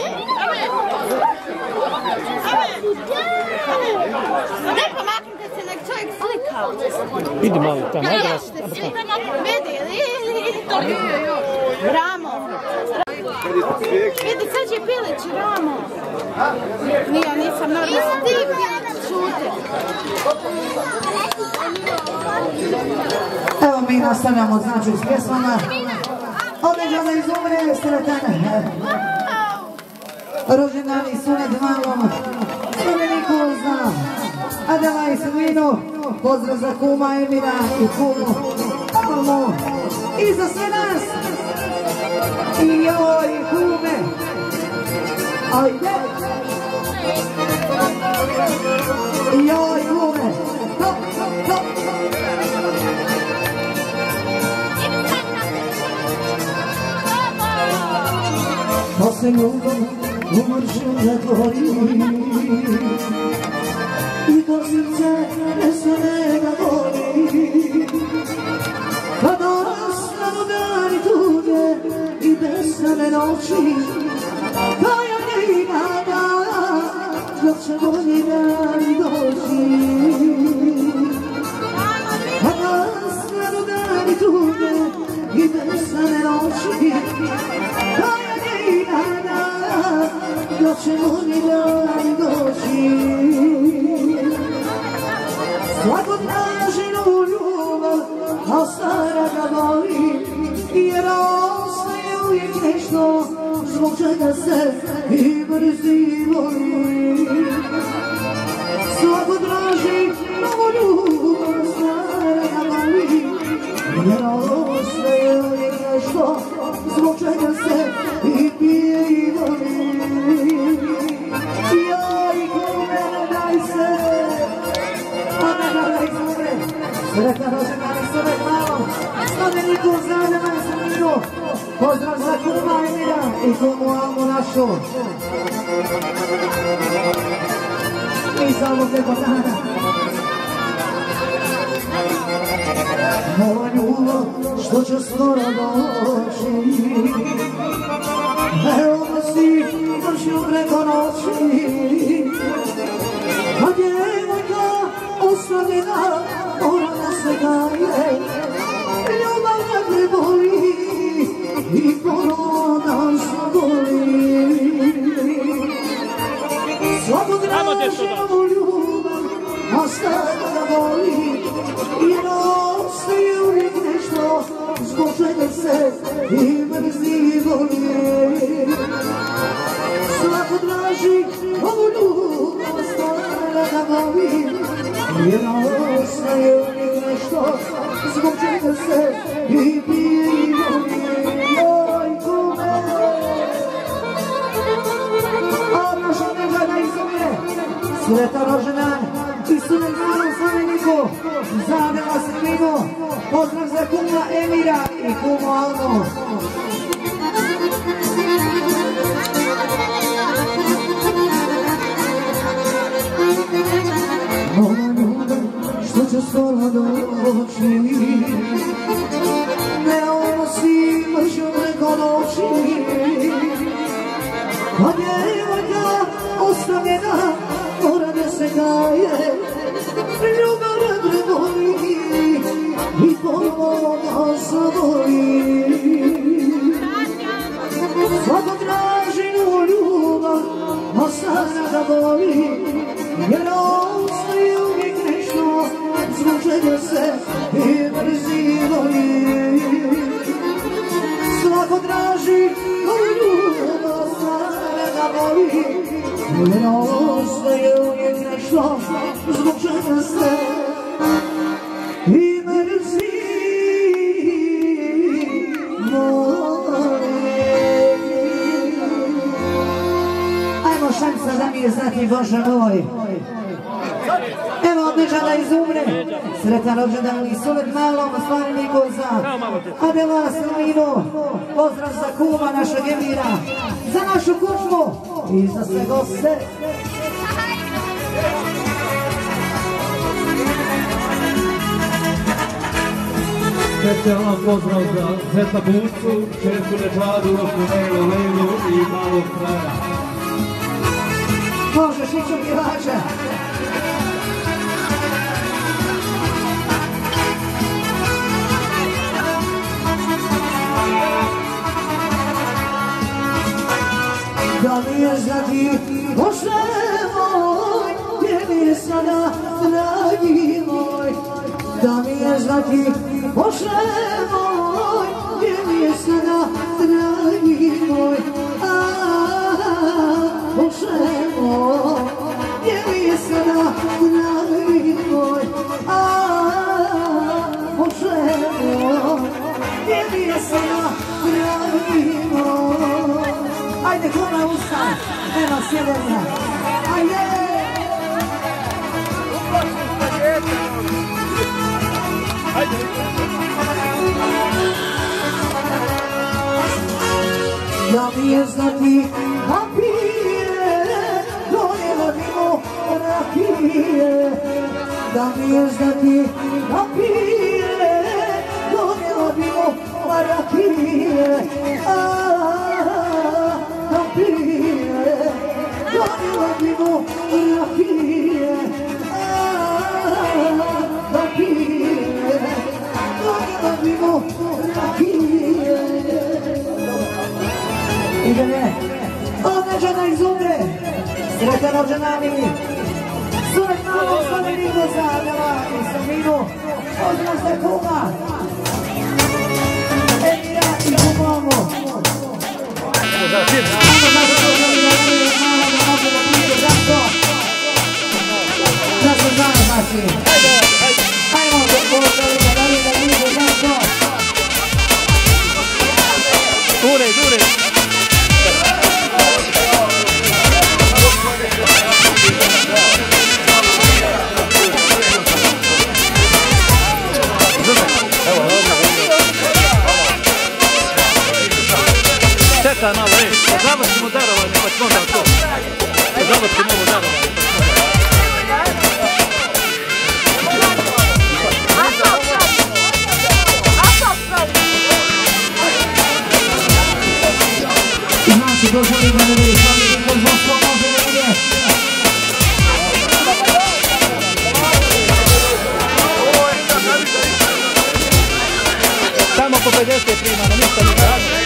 Ne pomaknite se, nek čovjek slika. Vidi malo tamo, ajde vas. Vidi, Ramo. Vidi, sad će Pilić, Ramo. Nije, nisam normalno. Šute. Evo mi nastavljamo znači s pjesmama. Obeđana izumre sretana. Rođendani sunet malom. Spomeniku znam. Adela i Silvinu. Pozdrav za kuma Emira i kumu Almu. I za sve nas. I joj kume. Ajde. I joj kume. Hop, hop, hop. Posle ljubom umršim zatvori i to srce nestane da voli. Kad ostanu dani tuge i besane noći, koja ne nada dok će bolji dani doći. Kad ostanu dani tuge i besane noći, koja ne nada dok će bolji dani doći. Svako traži novu ljubav, a stara ga boli, jer ostaje uvijek nešto zbog čega se i brzi voli. Svako traži novu ljubav, a stara ga boli, jer ostaje uvijek nešto zbog čega se i pije i voli. Joj, kume, ne daj se, sretna rođendani sunet malom, spomeniku zdravljama i Silvinu, pozdrav za kuma Emira i kumu Almu našu. I za ovog nekog dana. Ova ljubav što će skoro doći, evo da si vršio preko noći, a djevojka ostavljena mora da se daje, ljubav ne preboli i poroda se boli. Svako traži novu ljubav, a stara da boli, jer ostaje uvijek nešto zbog čega se i mrzi voli. Svako traži novu ljubav, a stara da boli, jer ostaje uvijek nešto zbog čega se i pije i voli. Joj, kume, a naša nežana izumire, sretan rođendan i sunet malom spomeniku za Adela Silvinu, pozdrav za kuma Emira i kumu Almu. Ova ljubav što će skoro doći, ne odnosi mržnju preko noći, a djevojka ostavljena mora da se gaje, ljubav ne preboli i ponovno zavoli. Svako traži novu ljubav, a stara da boli, jer ostaje uvijek nešto zbog čega se i mrzi jedno ostaje uvijek nešto zbog čega se i mrzi ajmo šansa da mi je znati Bože moj. Evo od Nežana izumre, sretan rođendan i sulet malom stvarniku za Adela Silvinu, pozdrav za kuma našeg Emira, za našu kumu i za sve goste. Specijalan pozdrav za Zeta Bucu, Čerku Nežadu, Kunelu Lejlu i malog kraja. Možeš ići u pjevača. Da mi je znati, Bože moj, gdje mi je sada, dragi moj. Da mi je znati, Bože moj, gdje mi je sada, dragi moj. Bože moj, gdje mi je sada, dragi moj. Bože moj, gdje mi je sada, dragi moj. Ajde, kuna ustaj, nema sjedenja. Ajde! Da mi je znati, a pije, donijela bi mu rakije. Da mi je znati, a pije, donijela bi mu rakije. Rakije, donijela bi mu rakije. Rakije, donijela bi mu rakije. Ideme, od Nežana izumre, sretan rođendan mi, sunet malom stvarniku za Adela i Silvinu, pozdrav za kuma, Emira i kumovu. Čekaj malo, završimo darovanje, pa ćemo onda to. Završimo ovo darovanje. Znači, dozvoli da ne vidi sami, pozvonstvo može da ide. Samo po 50 primano, ništa ne radi.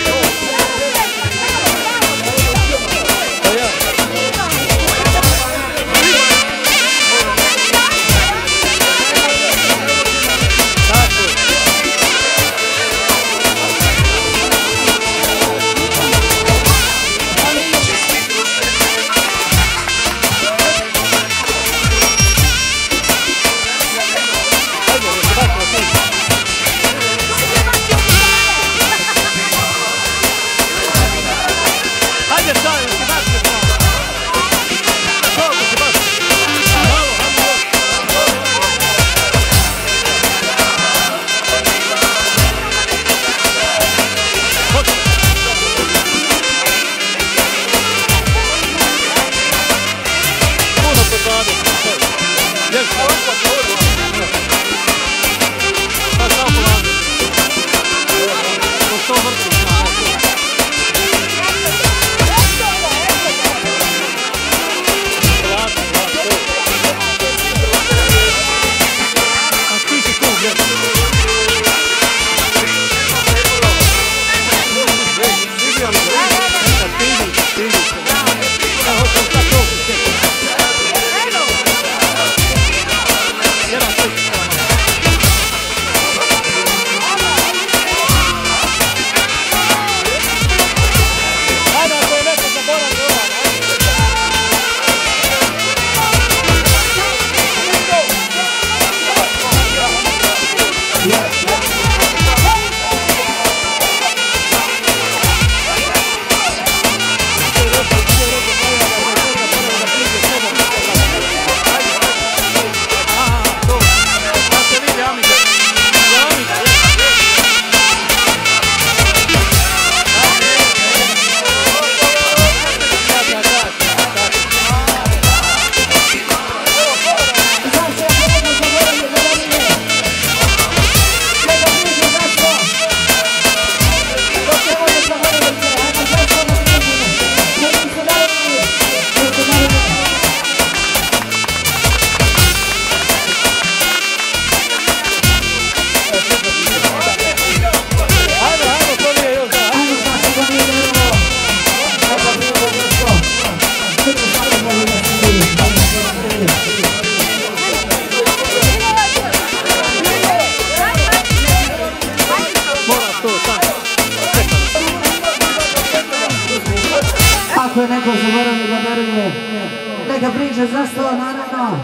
zaboravili baterije. Neka priče za sto, naravno.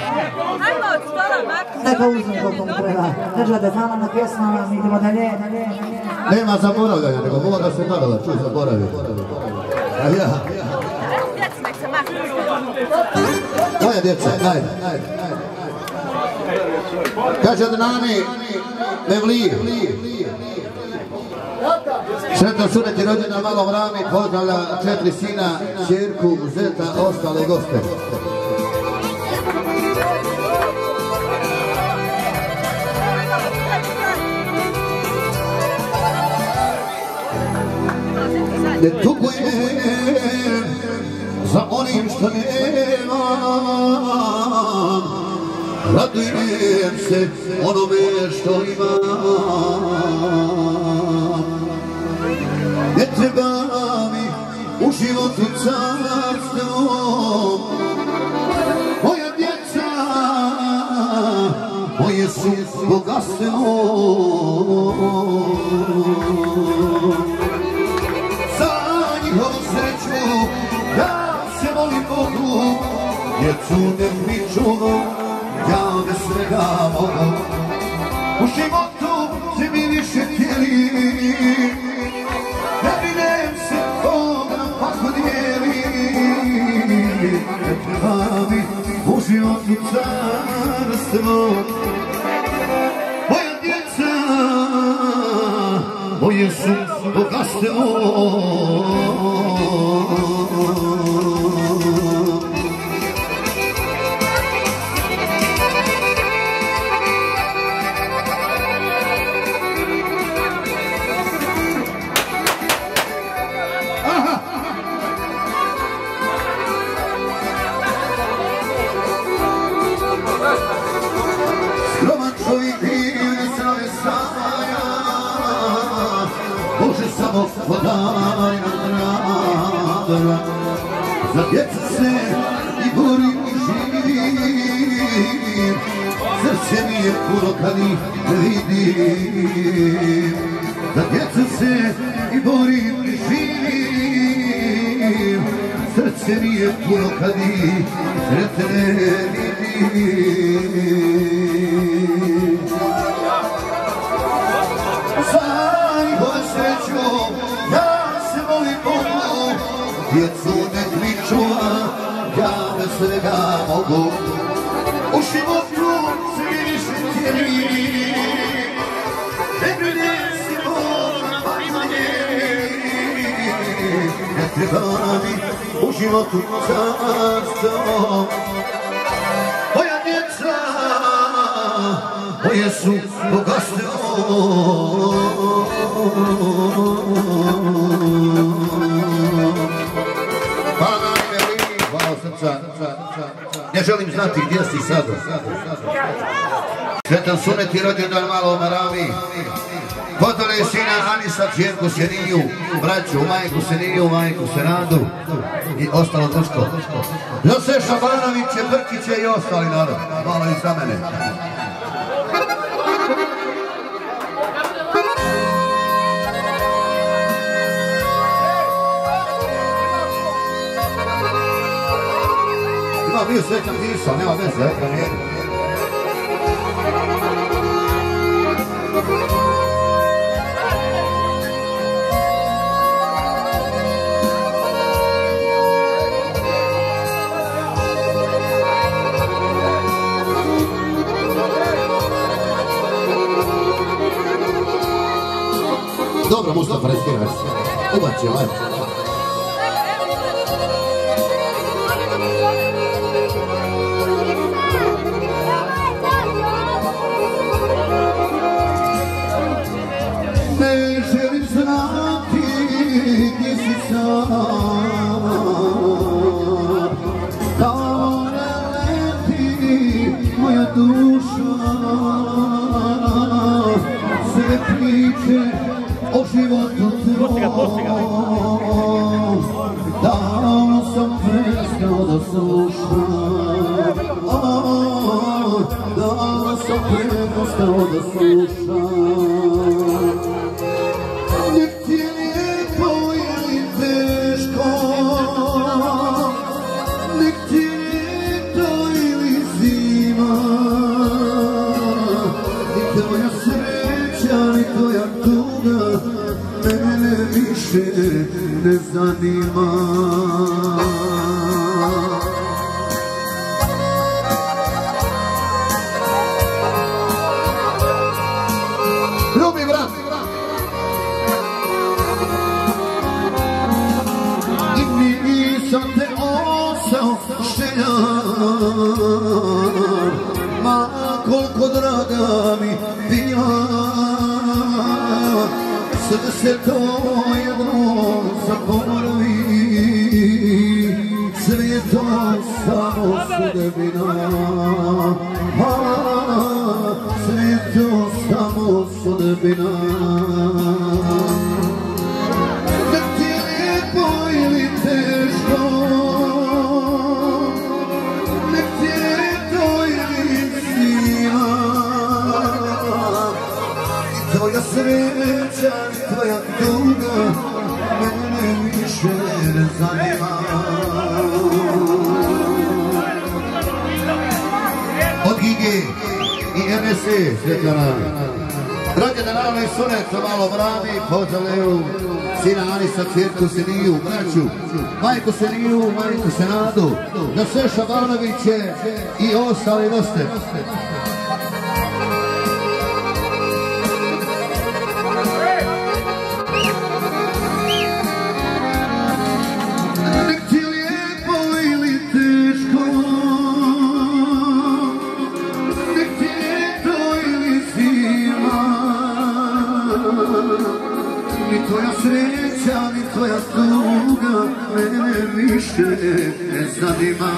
Neka uzme koliko mu treba. Držate, hvala na pjesmama, mi idemo dalje. Nema zaboravljanja, nego mora se nadala, čuj, zaboravi. A ja. Moja djeca, najde. Kaže od nani, Mevlije. Sretno suneti rođen na Malom Rami, pozdravlja 4 sina, ćerku, zeta, ostale goste. Ne tugujem za onim što nemam, radujem se onome što imam. Ne treba mi u životu carstvo, moja djeca, moje su bogatstvo. Njihovu sreću, ja se molim Bogu, djecu ne priču, ja bez svega mogu. U životu se mi više htjeli, ne brinem se Bog nam tako dijeli. Ne treba mi u životu carstvo, moja djeca, moje su bogatstvo. Skroman čovjek divne strane staja, Bože samo podaj nam zdravlja. Za djecu se i borim i živim, srce mi je puno kad ih vidim. Za djecu se i borim i živim, srce mi je puno kad ih sretne vidim. Za njihove sreću ja se molim Bogu, djecu nek mi čuva, ja bez svega mogu. U životu se mi više htjeli, ne brinem si Bog pa imanje. Ne treba mi u životu carstvo, moja djeca, moje su bogatstvo. Hvala na Mevliji, hvala srca. Ne želim znati gdje si sad. Sretan sunet i rođendan Malom Rami. Potore sina Anisa, čjerku Seniju, braću, majku Seniju, majku Senadu i ostalo društvo. Jose Šabanoviće, Brkiće i ostali narod. Hvala i za mene. Ima bio svetan Iso, nema veze, premijeri. Dobro, Mustafa, reskiraš se. Ubacio, ajde. Ne želim znati gdje si sam, kao ne leti moja duša, sve priče o životu tvoj, davno sam prestao da slušam, davno sam prestao da slušam. Nek ti je lijepo ili teško, želja, ma koliko draga mi bila, sve se to jedno zaboravi, sve je to samo sudbina, sve je to samo sudbina. Nek ti je lijepo ili teško, nek ti je to ili sila, i tvoja sreća i tvoja tuga mene više ne zanima. Od Gigi i MSE Svetlana, rođena naravno i Sunet malo brani, pozdravljaju sina Anisa, čerku Seniju, braću, majku Seniju, majku Senadu, za sve Šabanoviće i ostali goste. Nek ti lijepo ili teško, nek ti ljeto ili zima, ni tvoja sreća, ni tvoja tuga mene više ne zanima.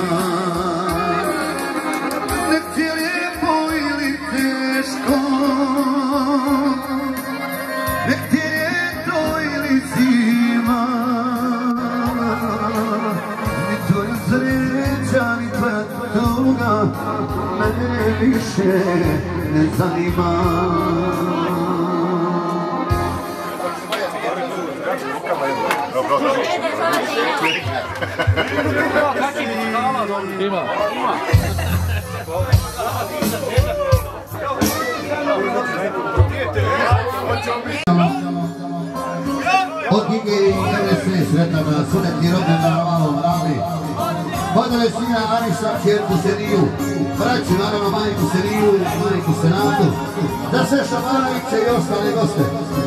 Nek ti je lijepo ili teško, nek ti je ljeto ili zima, ni tvoja sreća, ni tvoja tuga mene više ne zanima. Od Gigi i MSE Svetlana, Sunetni rođendan na Malom Rali, pozdravljaju sina Anisa, čerku Seniju, braću naravno majku Seniju, majku Senadu, za sve Šabanoviće i ostale goste.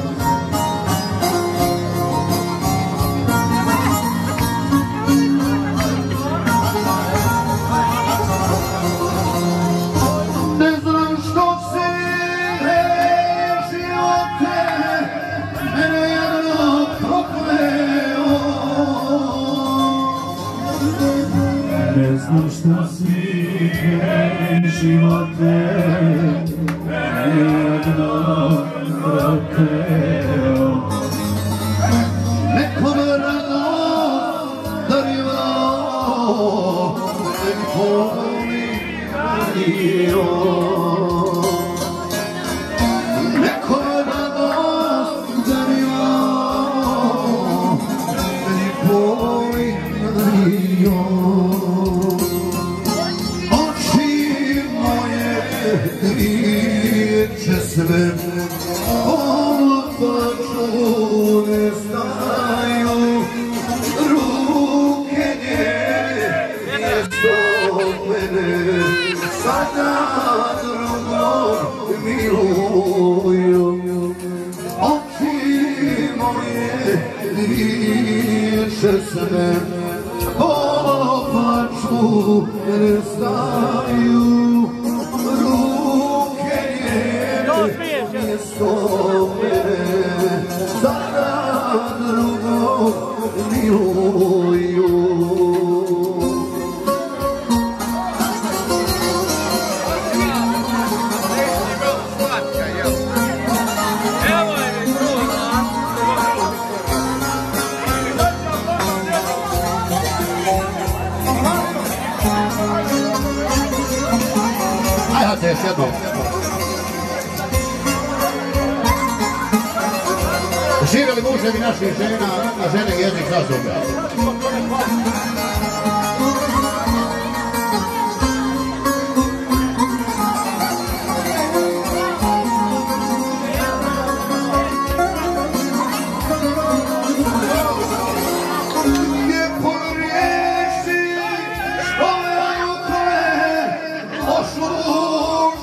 Ne znam šta si živote nijedno prokeo. Nekom radost darivao, nekom dario. Nekom radost darivao, nekom dario. Sve opaču ne staju, ruke njene što mene sada drugom miluju. Oči moje liče sve opaču ne staju, mjesto mene sada drugog miluju. Ajde, još jednom. Živjeli muževi naših žena, a žene jezik razumlja. Lijepo riječi što me jutre osluševa.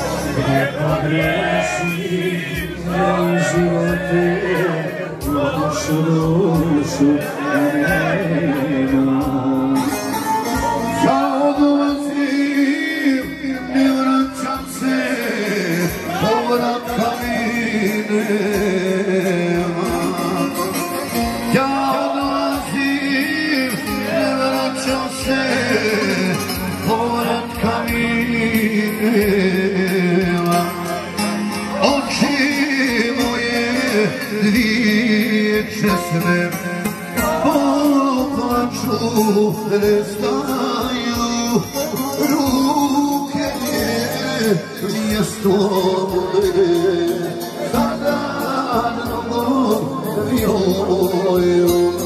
Pogriješim živote, dušu nema. Ja odlazim, ne vraćam se, povratka mi nema. Ja odlazim, ne vraćam se, povratka mi nema. Oči moje dvije česme poplaču, ne staju, ruke mjesto sada nogom vioju.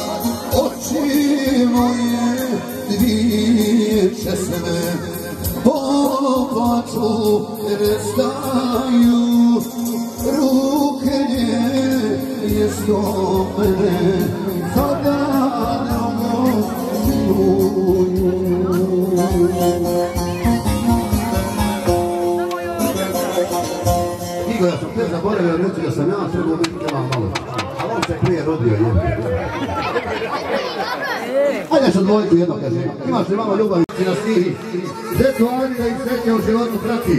Oči moje dvije česme poplaču, ne staju, ruke mjesto mene sada nogom vioju. Igo, ja sam te zaboravio reći da sam ja trebao biti malo, ali on se prije rodio je. Ajde što dvojku jedno kaže, imaš li malo ljubavi na stihi, deco ajde da im sreće u životu prati.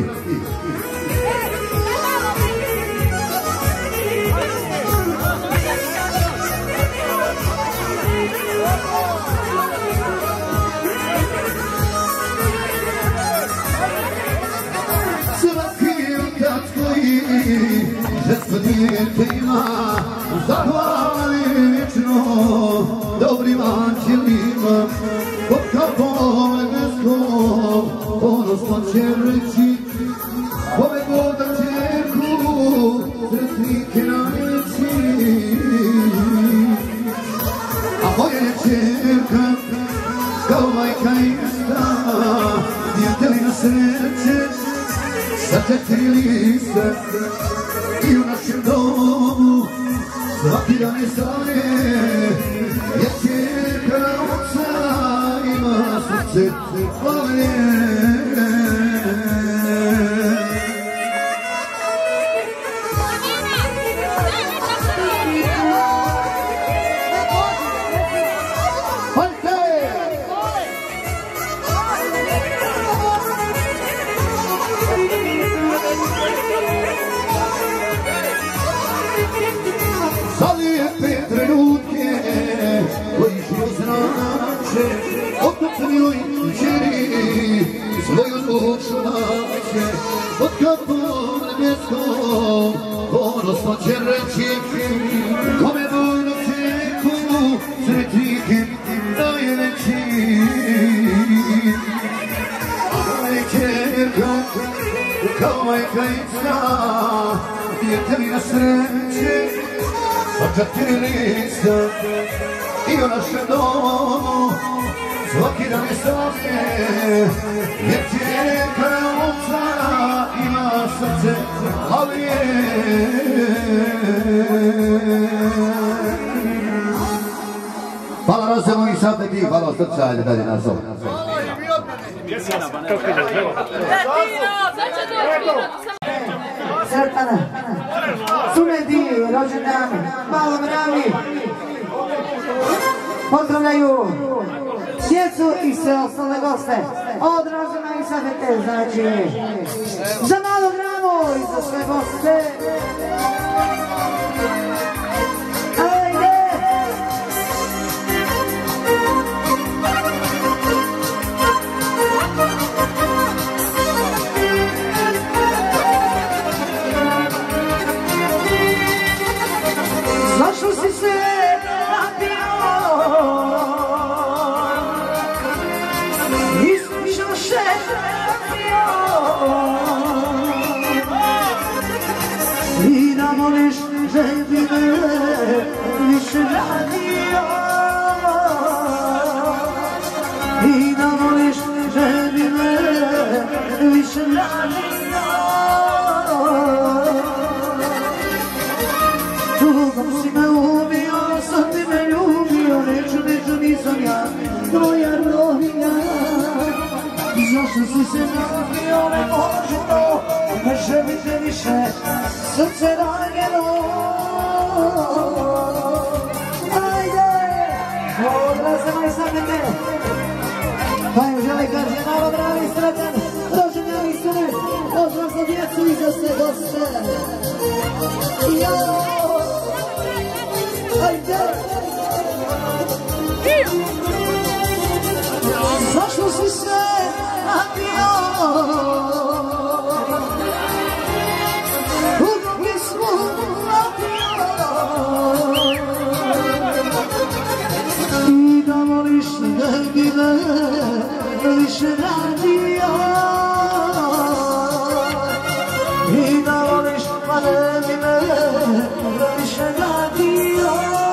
Žensko dijete ima, zahvali vječno dobrim anđelima. Pod kapom nebeskom ponosno će reći, ove goda čerku sretnike nareći. A moja je čerka kao majka ista, dijete na sreće sa 4 lista. I u našem domu svaki dan je slavlje, jer čerka oca ima srce slavlje. Svoju dušu naće, pod kapom nebeskom ponosno će reći, kome vojno čeku sretnike najveći. Ona je čerka kao majka ista, dijete mi na sreće sa 4 lista. I u našem domu svaki dan je slavlje, jer čerka oca ima srce slavlje. Hvala Razemo i sad ti, hvala srca, ajde dalje na zov. Sretana, Sunedi, rođendani, Malom Rami, pozdravljaju djecu i sve ostale goste od Razuma i Safete, znači za Malog Ramu i za sve goste. Ajde! Zašto si se napio? Iskušao šetio i da moliš že bi me više radio, i da moliš že bi me više radio. Tugom si me ubio, sam ti me ljubio, neću, nisam ja tvoja rovija. Zašto si se napio, ne može to, ne želite više srce ranjeno. Aj se moj sapete. Pa im žele kaže malo bravi sretan, rođenjani sune, pozdrav za djecu i za sve goste. Jao, ajde. Zašto si se napio? U drugi smo napio. I da voliš ne bi me više radio. I da voliš pa ne bi me više radio.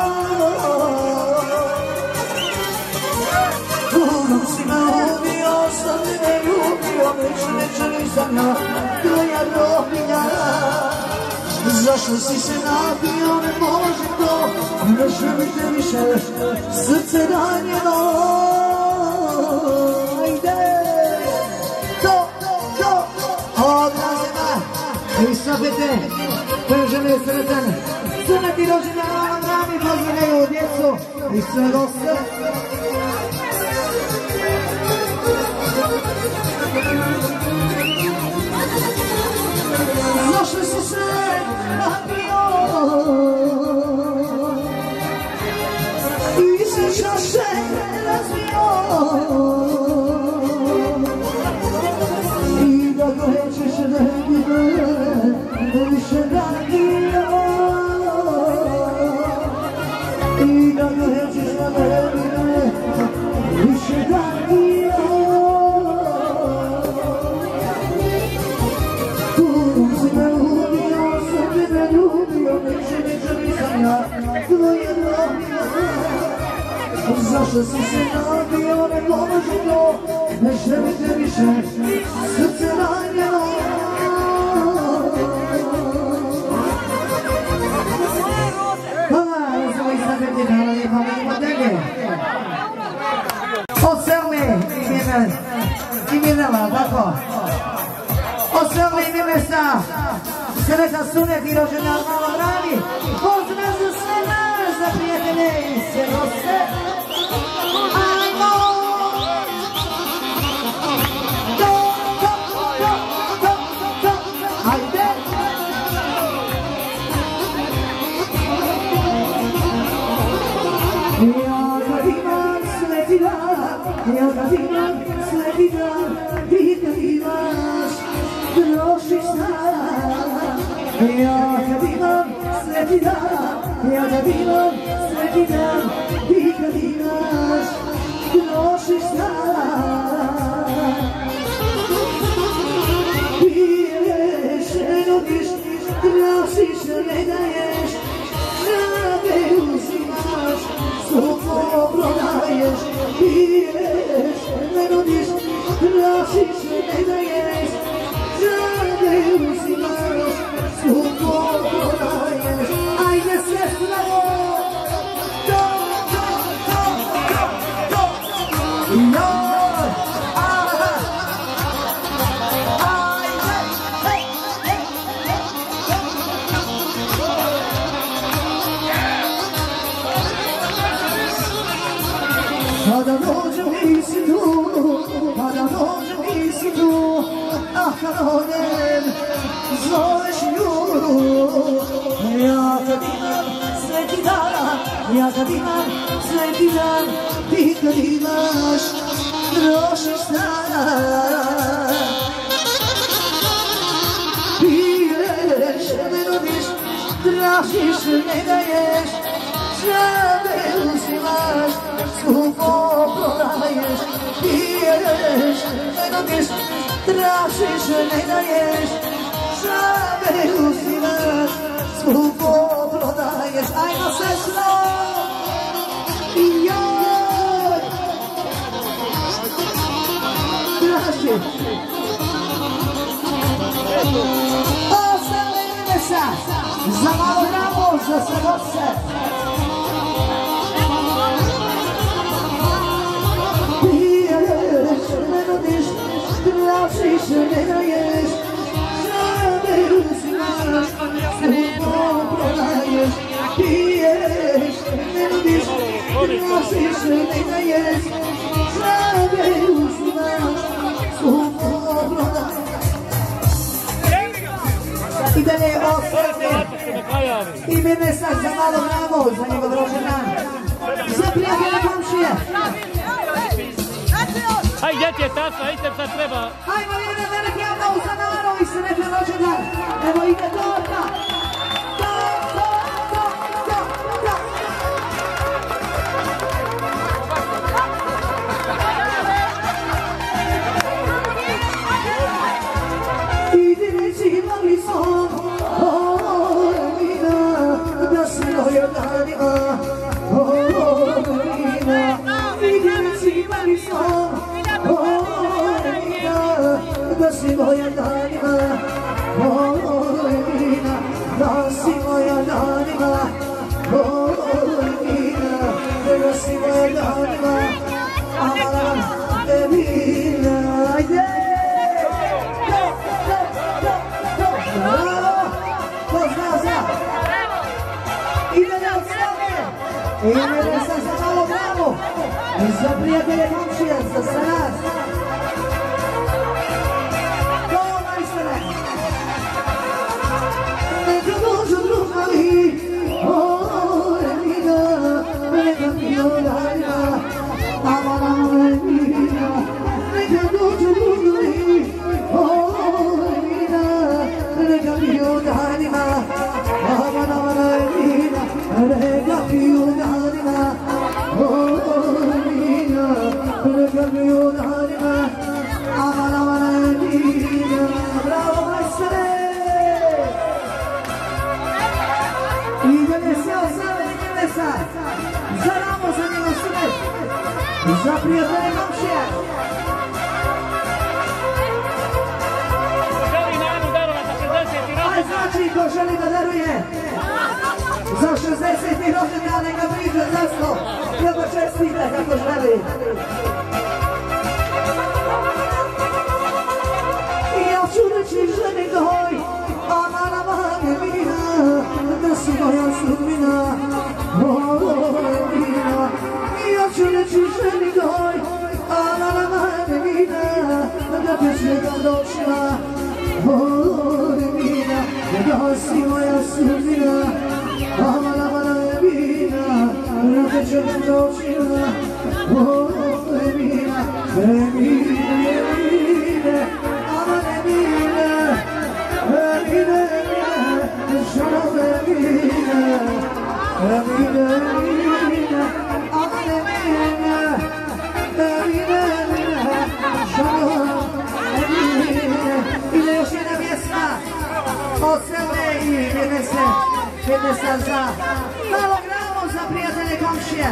Nisam ja tvoja robinja. Zašto si se napio, ne može to, ne želite više srce ranjeno. Ajde, to, od razina i sapete, koji žele sretan, crneti rođenja na ovom rami, pozdravljaju djecu i sve goste. Zašto si se napio i se čaše razvio i da go nećeš ne bi me više radio i da go nećeš ne bi me više radio. Zašto si se napio, ne pomoži to, ne želite više srce ranjeno. Znamo i sapeti na lijepa lijepa dege. Od Selme i Mirnela, tako? Od Selme i Mirnesa, sretan sunet i rođendan malo rani. Pozdrav za sve nas, za prijatelje i sve goste. Ajmo! Ajde! Ja kad imam sveti dan, ja kad imam sveti dan, ti kad imaš trošiš dan. Ja kad imam sveti dan, ja kad imam sveti dan, ti kad imaš trošiš dan. Piješ, ne nudiš, trošiš, ne daješ, žabe uzimaš, skupo prodaješ. Piješ, ne nudiš, trošiš, ne daješ, žabe uzimaš, skupo prodaješ. Ajde sve slavo! Kada dođem nisi tu, kada dođem nisi tu, ah kad odem zoveš ju. Ja kad imam sveti dan, ja kad imam sveti dan, ti kad imaš trošiš dan. Piješ, ne nudiš, tražiš, ne daješ, žabe uzimaš, skupo prodaješ. Piješ, ne nudiš, tražiš, ne daješ, žabe uzimaš, skupo prodaješ. Ajmo sestro! Joj! Traži! Ostavljene se za malo gramo, za sve goste. Piješ, ne nudiš, tražiš, ne daješ, žabe uzimaš, skupo prodaješ. Piješ, ne nudiš, tražiš, držiš neka jest, žabe uzmaš skupo broda. I da ne ostane, i mene sad za malo bravo, za njegov rođendan, za prijatelja komšije. Aj, gdje ti je tasa, idem sad treba. Ajmo vidjeti veliki aplauz za Nano i sretan rođendan. Evo ide torta. Idi reći imali son, Mina, da si moja danima, Mina. Idi reći imali son, da si moja danima, Mina, da si moja danima, Mina, da si moja danima, Mina, ajde! Bravo! Ko zna za? Ide da odstane! Ide da se za malo bravo! I za prijatelje komšija, za sve nas! Neka dođu drugovi, Mina, neka mi odajna, Mina, neka dođu drugovi, Mina, neka mi odajna, Mina, neka mi odajna, Mina, neka mi odajna, Mina, bravo majstore! Za Ramo, za njegov sunet, za prijatelje komšije. Ko želi Nanu darovat za 60. rođendan? Aj znači, ko želi da daruje za 60. rođendan, neka priđe zašto, treba čestite kako želi. I ja ću reći ženi doj, amana mane mina, da si moja sudbina. Mina, ja ću reći ženi doj, amana mane mina, da te čekam došla. Mina, da si moja sudbina, amana mane mina, da te čekam došla. Mina, Emine, amane mina, Emine, žalove mina. Emine, amane mina, Emine, Emine. Ide još jedna mjesta od sebe i jedne se za malo gramo za prijatelje komšije.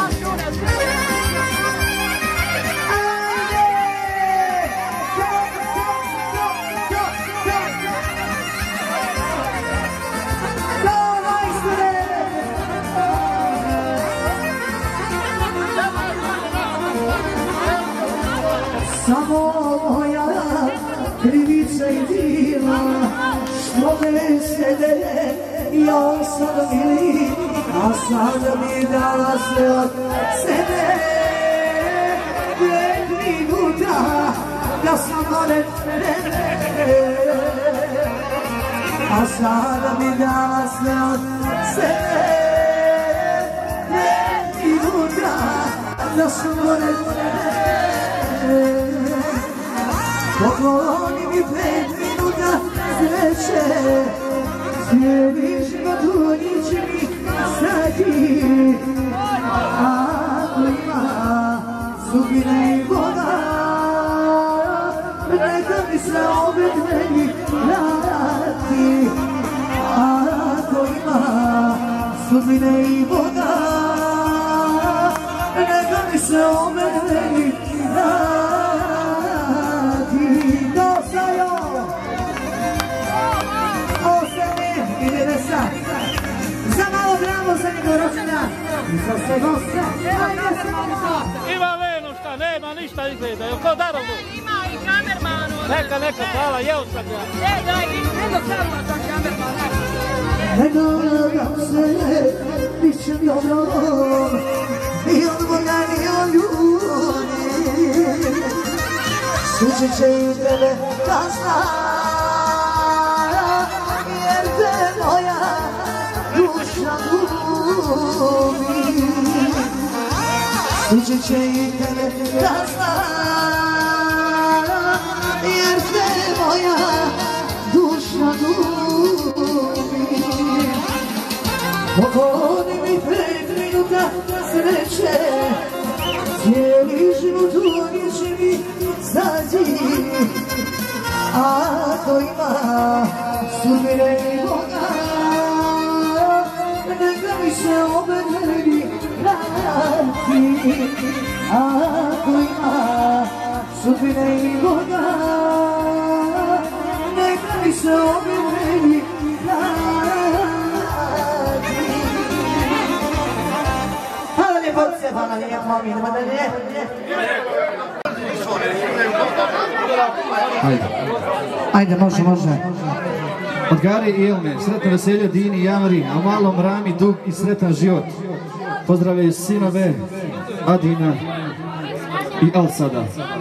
Samo moja krivica i dila, što me sede i ostavili, a sada mi dala se od sebe. Jedni puta da sam volen tebe, a sada mi dala se od sebe. Jedni puta da sam volen tebe. Pokloni mi 5 minuta sreće, cijeli život unići mi sredi. Ako ima sudbine i voda, neka mi se opet meni vrati. Ako ima sudbine i voda, neka mi se opet meni vrati. Za malo bravo za njegov rođendan i za sve goste. Ima Leno šta, nema ništa izgleda, jel ko darovu? Ima i kamermanu. Neka, hvala, jeo sam ja. Daj, nego samo sam kamerman. Ne nadam se, bit će mi dobro, i odmah stići će i tebe kazna, jer te moja duša ljubi. Stići će i tebe kazna, jer te moja duša ljubi. Pokloni mi 5 minuta sreće, cijeli život uvijek mi zađi. Ako ima sudbine i Boga, neka mi se obedeli vrati. Ako ima sudbine i Boga, neka mi se obedeli vrati. Hvala lijepo, hvala lijepo, idemo dalje. Ajde, može. Od Gare i Elme, sretno veselje Dini i Amri, a malom Rami dug i sretan život. Pozdravljaju sinove Adina i Alsada.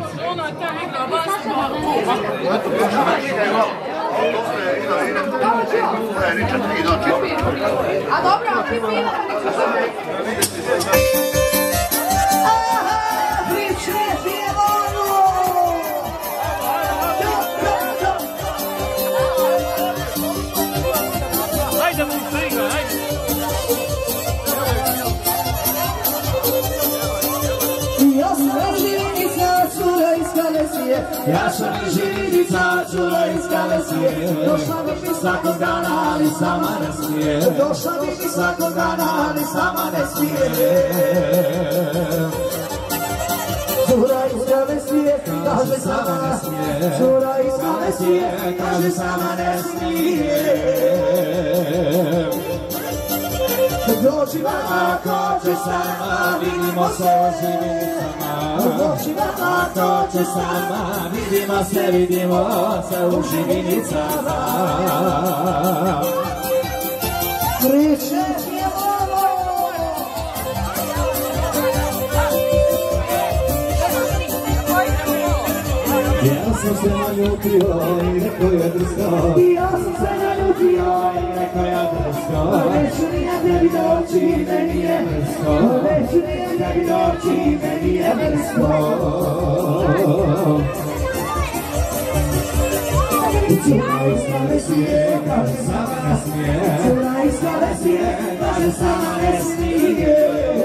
A dobro, ti pila. Ja sam živica, cura iz Kalesije, došla bi mi svakog dana, ali sama ne smije. Došla bi mi svakog dana, ali sama ne smije. Cura iz Kalesije, kaže sama ne smije. Cura iz Kalesije, kaže sama ne smije. Dođi mama, ko će sama, vidimo se u živinicama. Dođi mama, ko će sama, vidimo se u živinicama. Kriče je mamo. Ja sam se naljutio i neko je drskao. Ja sam se naljutio i neko je drskao. Neću ni ja tebi doći, meni je mrsko. Neću ni ja tebi doći, meni je mrsko. Cura iz Kalesije, kaže sama ne smije. Cura iz Kalesije, kaže sama ne smije.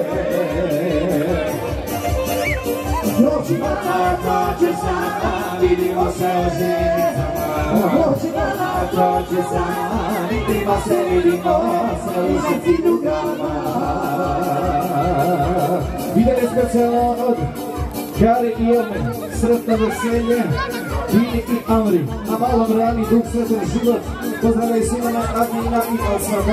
Dođi mama, dođi sama, vidimo se u živinicama. Dođi mama, dođi sama, vidimo se u živinicama. Vidjeli smo se od Gare i Elme, sretno veselje Dini i Amri, a malom Rami dug sretan život. Pozdravljaju sinova Adina i Alsada.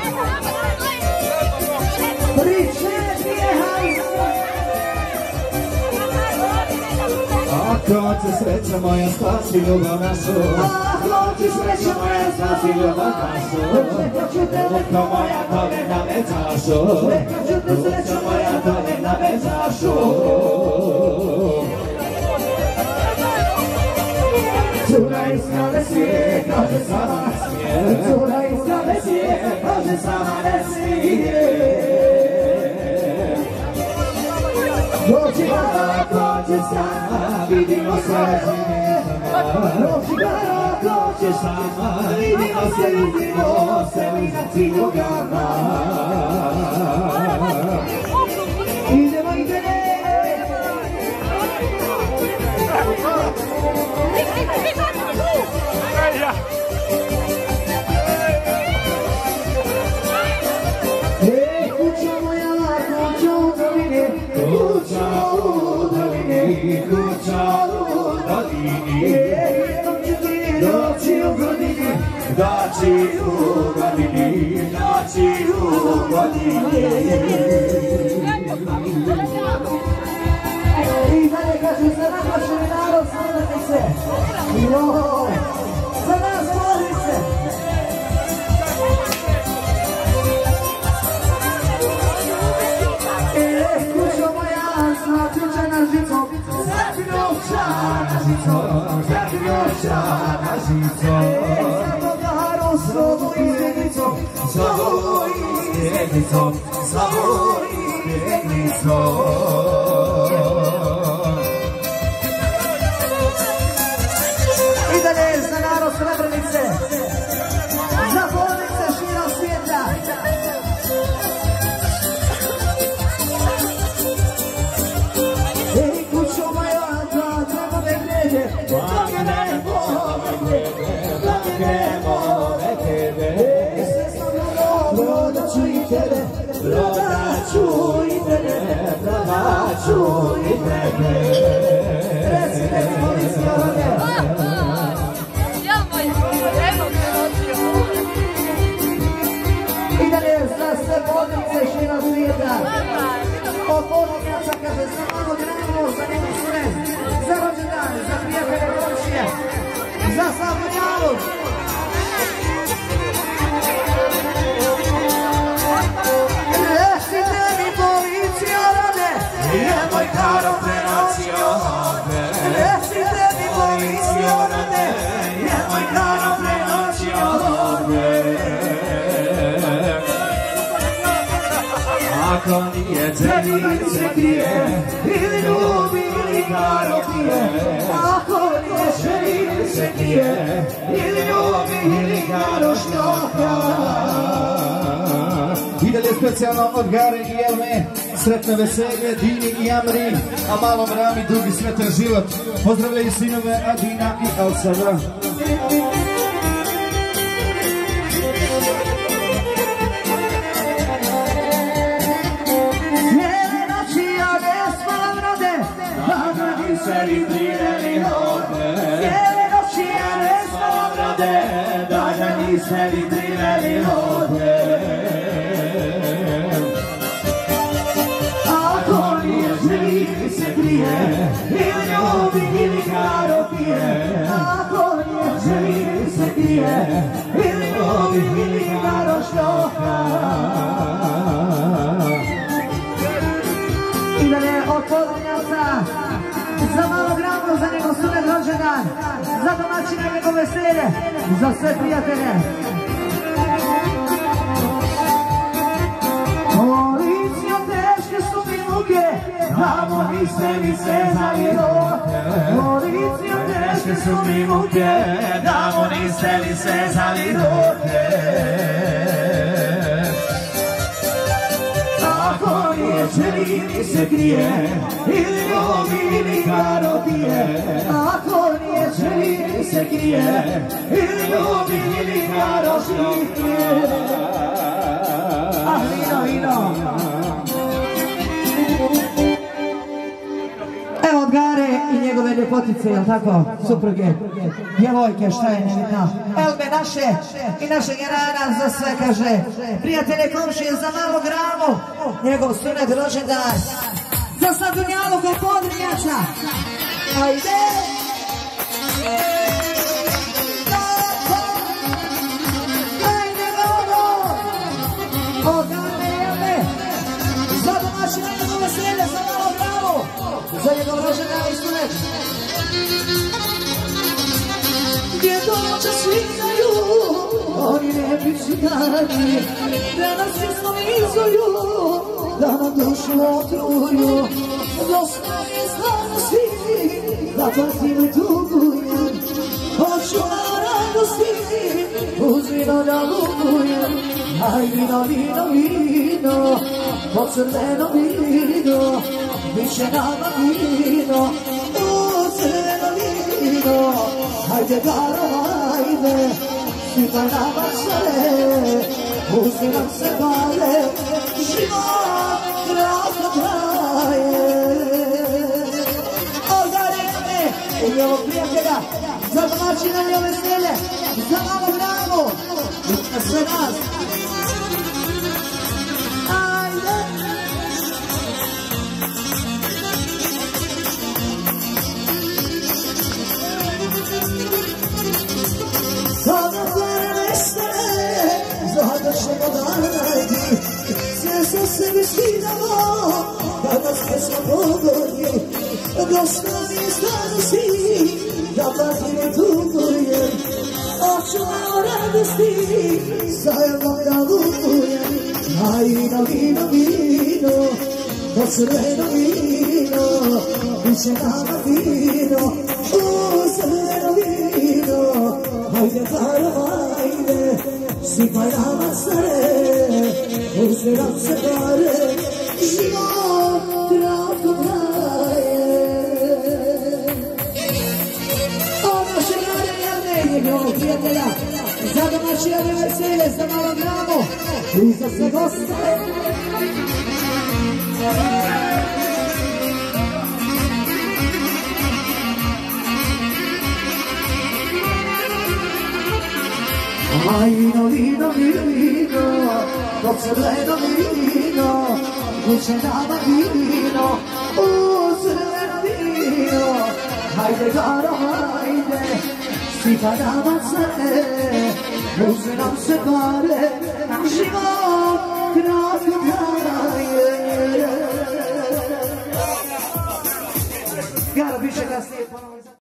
Ako će sreća moja spasi ljubav našu, ako će sreća moja spasi ljubav našu, neka moja tome na većašu, neka sreća moja tome na većašu. Cura iz Kalesije, kaže sama ne smije. Cura iz Kalesije, kaže sama ne smije. Dođi mama, dođi sama, vidimo se u živinicama. Dođi mama, dođi sama, vidimo se u živinicama. Idemo, idemo. Kuća moja, kuća u dolini, kuća u dolini, kuća u dolini. Doći u godini, doći u godini, doći u godini. I dalje kaže za naglašeni narod, slavite se. Za nas molim se. Kućo moja, znači će na žicu, znači novča na žicu. žico, zaključa na žico. Zabogaru s ovu izbjegnicom, s ovu izbjegnicom, s ovu izbjegnicom. I dalje za narod Srebrenice, za bolnice širom svijeta. Ej, kućo moja, da treba me glede, da gremo me glede. Ej, sve sam ljubom, prodaću i tebe, prodaću i tebe, prodaću i tebe. Recite mi, policija, ovdje. I dalje za sve bolnice širom svijeta. Od bolnicaca kaže za malo gramo, za njegu sunet, za rođendan, za prijatelje komšije, za Slavonjalu. Recite mi policija rade, Nemoj karo prenoćione. recite mi policija rade, Nemoj karo prenoćione. Ako nije dželin se krije, ili ljubi ili karo pije. ako nije Dželin se krije, ili ljubi ili karo štoka. I dalje specijalno od Gare i Jelme, sretne veselje, Dini i Amri, a malom Rami dugi sretan život. Pozdravljaju sinove Adina i Elsada. cijele noći ja ne spavam rade, Dani se li prijeli ovde, cijele noći ja ne spavam rade. dani se li prijeli ovde. Ako nije želi se krije, ili ljubi ili karo pije. Ako nije Želi se krije, ili ljubi ili karo štoka. i da ne od Podrinjavca, za malo gramu, za njegov sunet rođendan, za domaćina njegov veselje, za sve prijatelje. Policija, teške su mi muke, Tamo niste mi se zavilo. policija, Teške su mi muke, tamo niste li se zalidote. Ako nije želi se krije, ili ljubi ili karo pije. ako nije Želi se krije, ili ljubi ili karo šije. ah, vino. Evo od Gare i njegove ljepotice, jel tako, supruge, djevojke, šta je nebitno. Elbe naše i našeg Jerana za sve, kaže, prijatelje komšije za malo gramu, njegov sunet rođendan, za Sladunjalu kod Podrinjača. Ajde! Ajde, godo! Od Gare i Elbe, za domaćina njegov veselje, za malo gramu, za njegov rođendan i sunet. Gdje dođe svinjaju, oni ne pičitani, da nas pjesmo nizuju, da nam dušu otruju. Dosta mi je stvarnosti, da patim i tugujem, hoću na radosti, uz vino da lukujem. Aj vino, vino, vino, po crveno vino, bit će nama vino, po crveno vino. Ajde Garo, ajde, sipaj nama sve, pusti nam se bale, život kratko traje. Od Garene i njegovog prijatelja, za domaćina njove veselje, za malo gramu, i za sve nas. Ajde! Sada gleda nestane, zato ćemo danati, sve sa sebi skidamo, da nas pesma pogodi, dosta mi je starosti, Zapadnie tukuję, oczła radości, zajmą galuję. Wino, wino, wino, poczyleno wino, wycienano wino, useleno wino. Hajde para hajde, sypaj na stare, uzbieram se pare, život kratko traje. Ono się grane jednego prijatelja, za domaćine veselje, za malo gramo i za sve goste. Vino, vino, vino, poczyleno wino, wycienano wino, useleno wino. Hajde garo, hajde, sypaj na macere, uze nam se pare, život kratko traje. Gara više kasnije ponovno.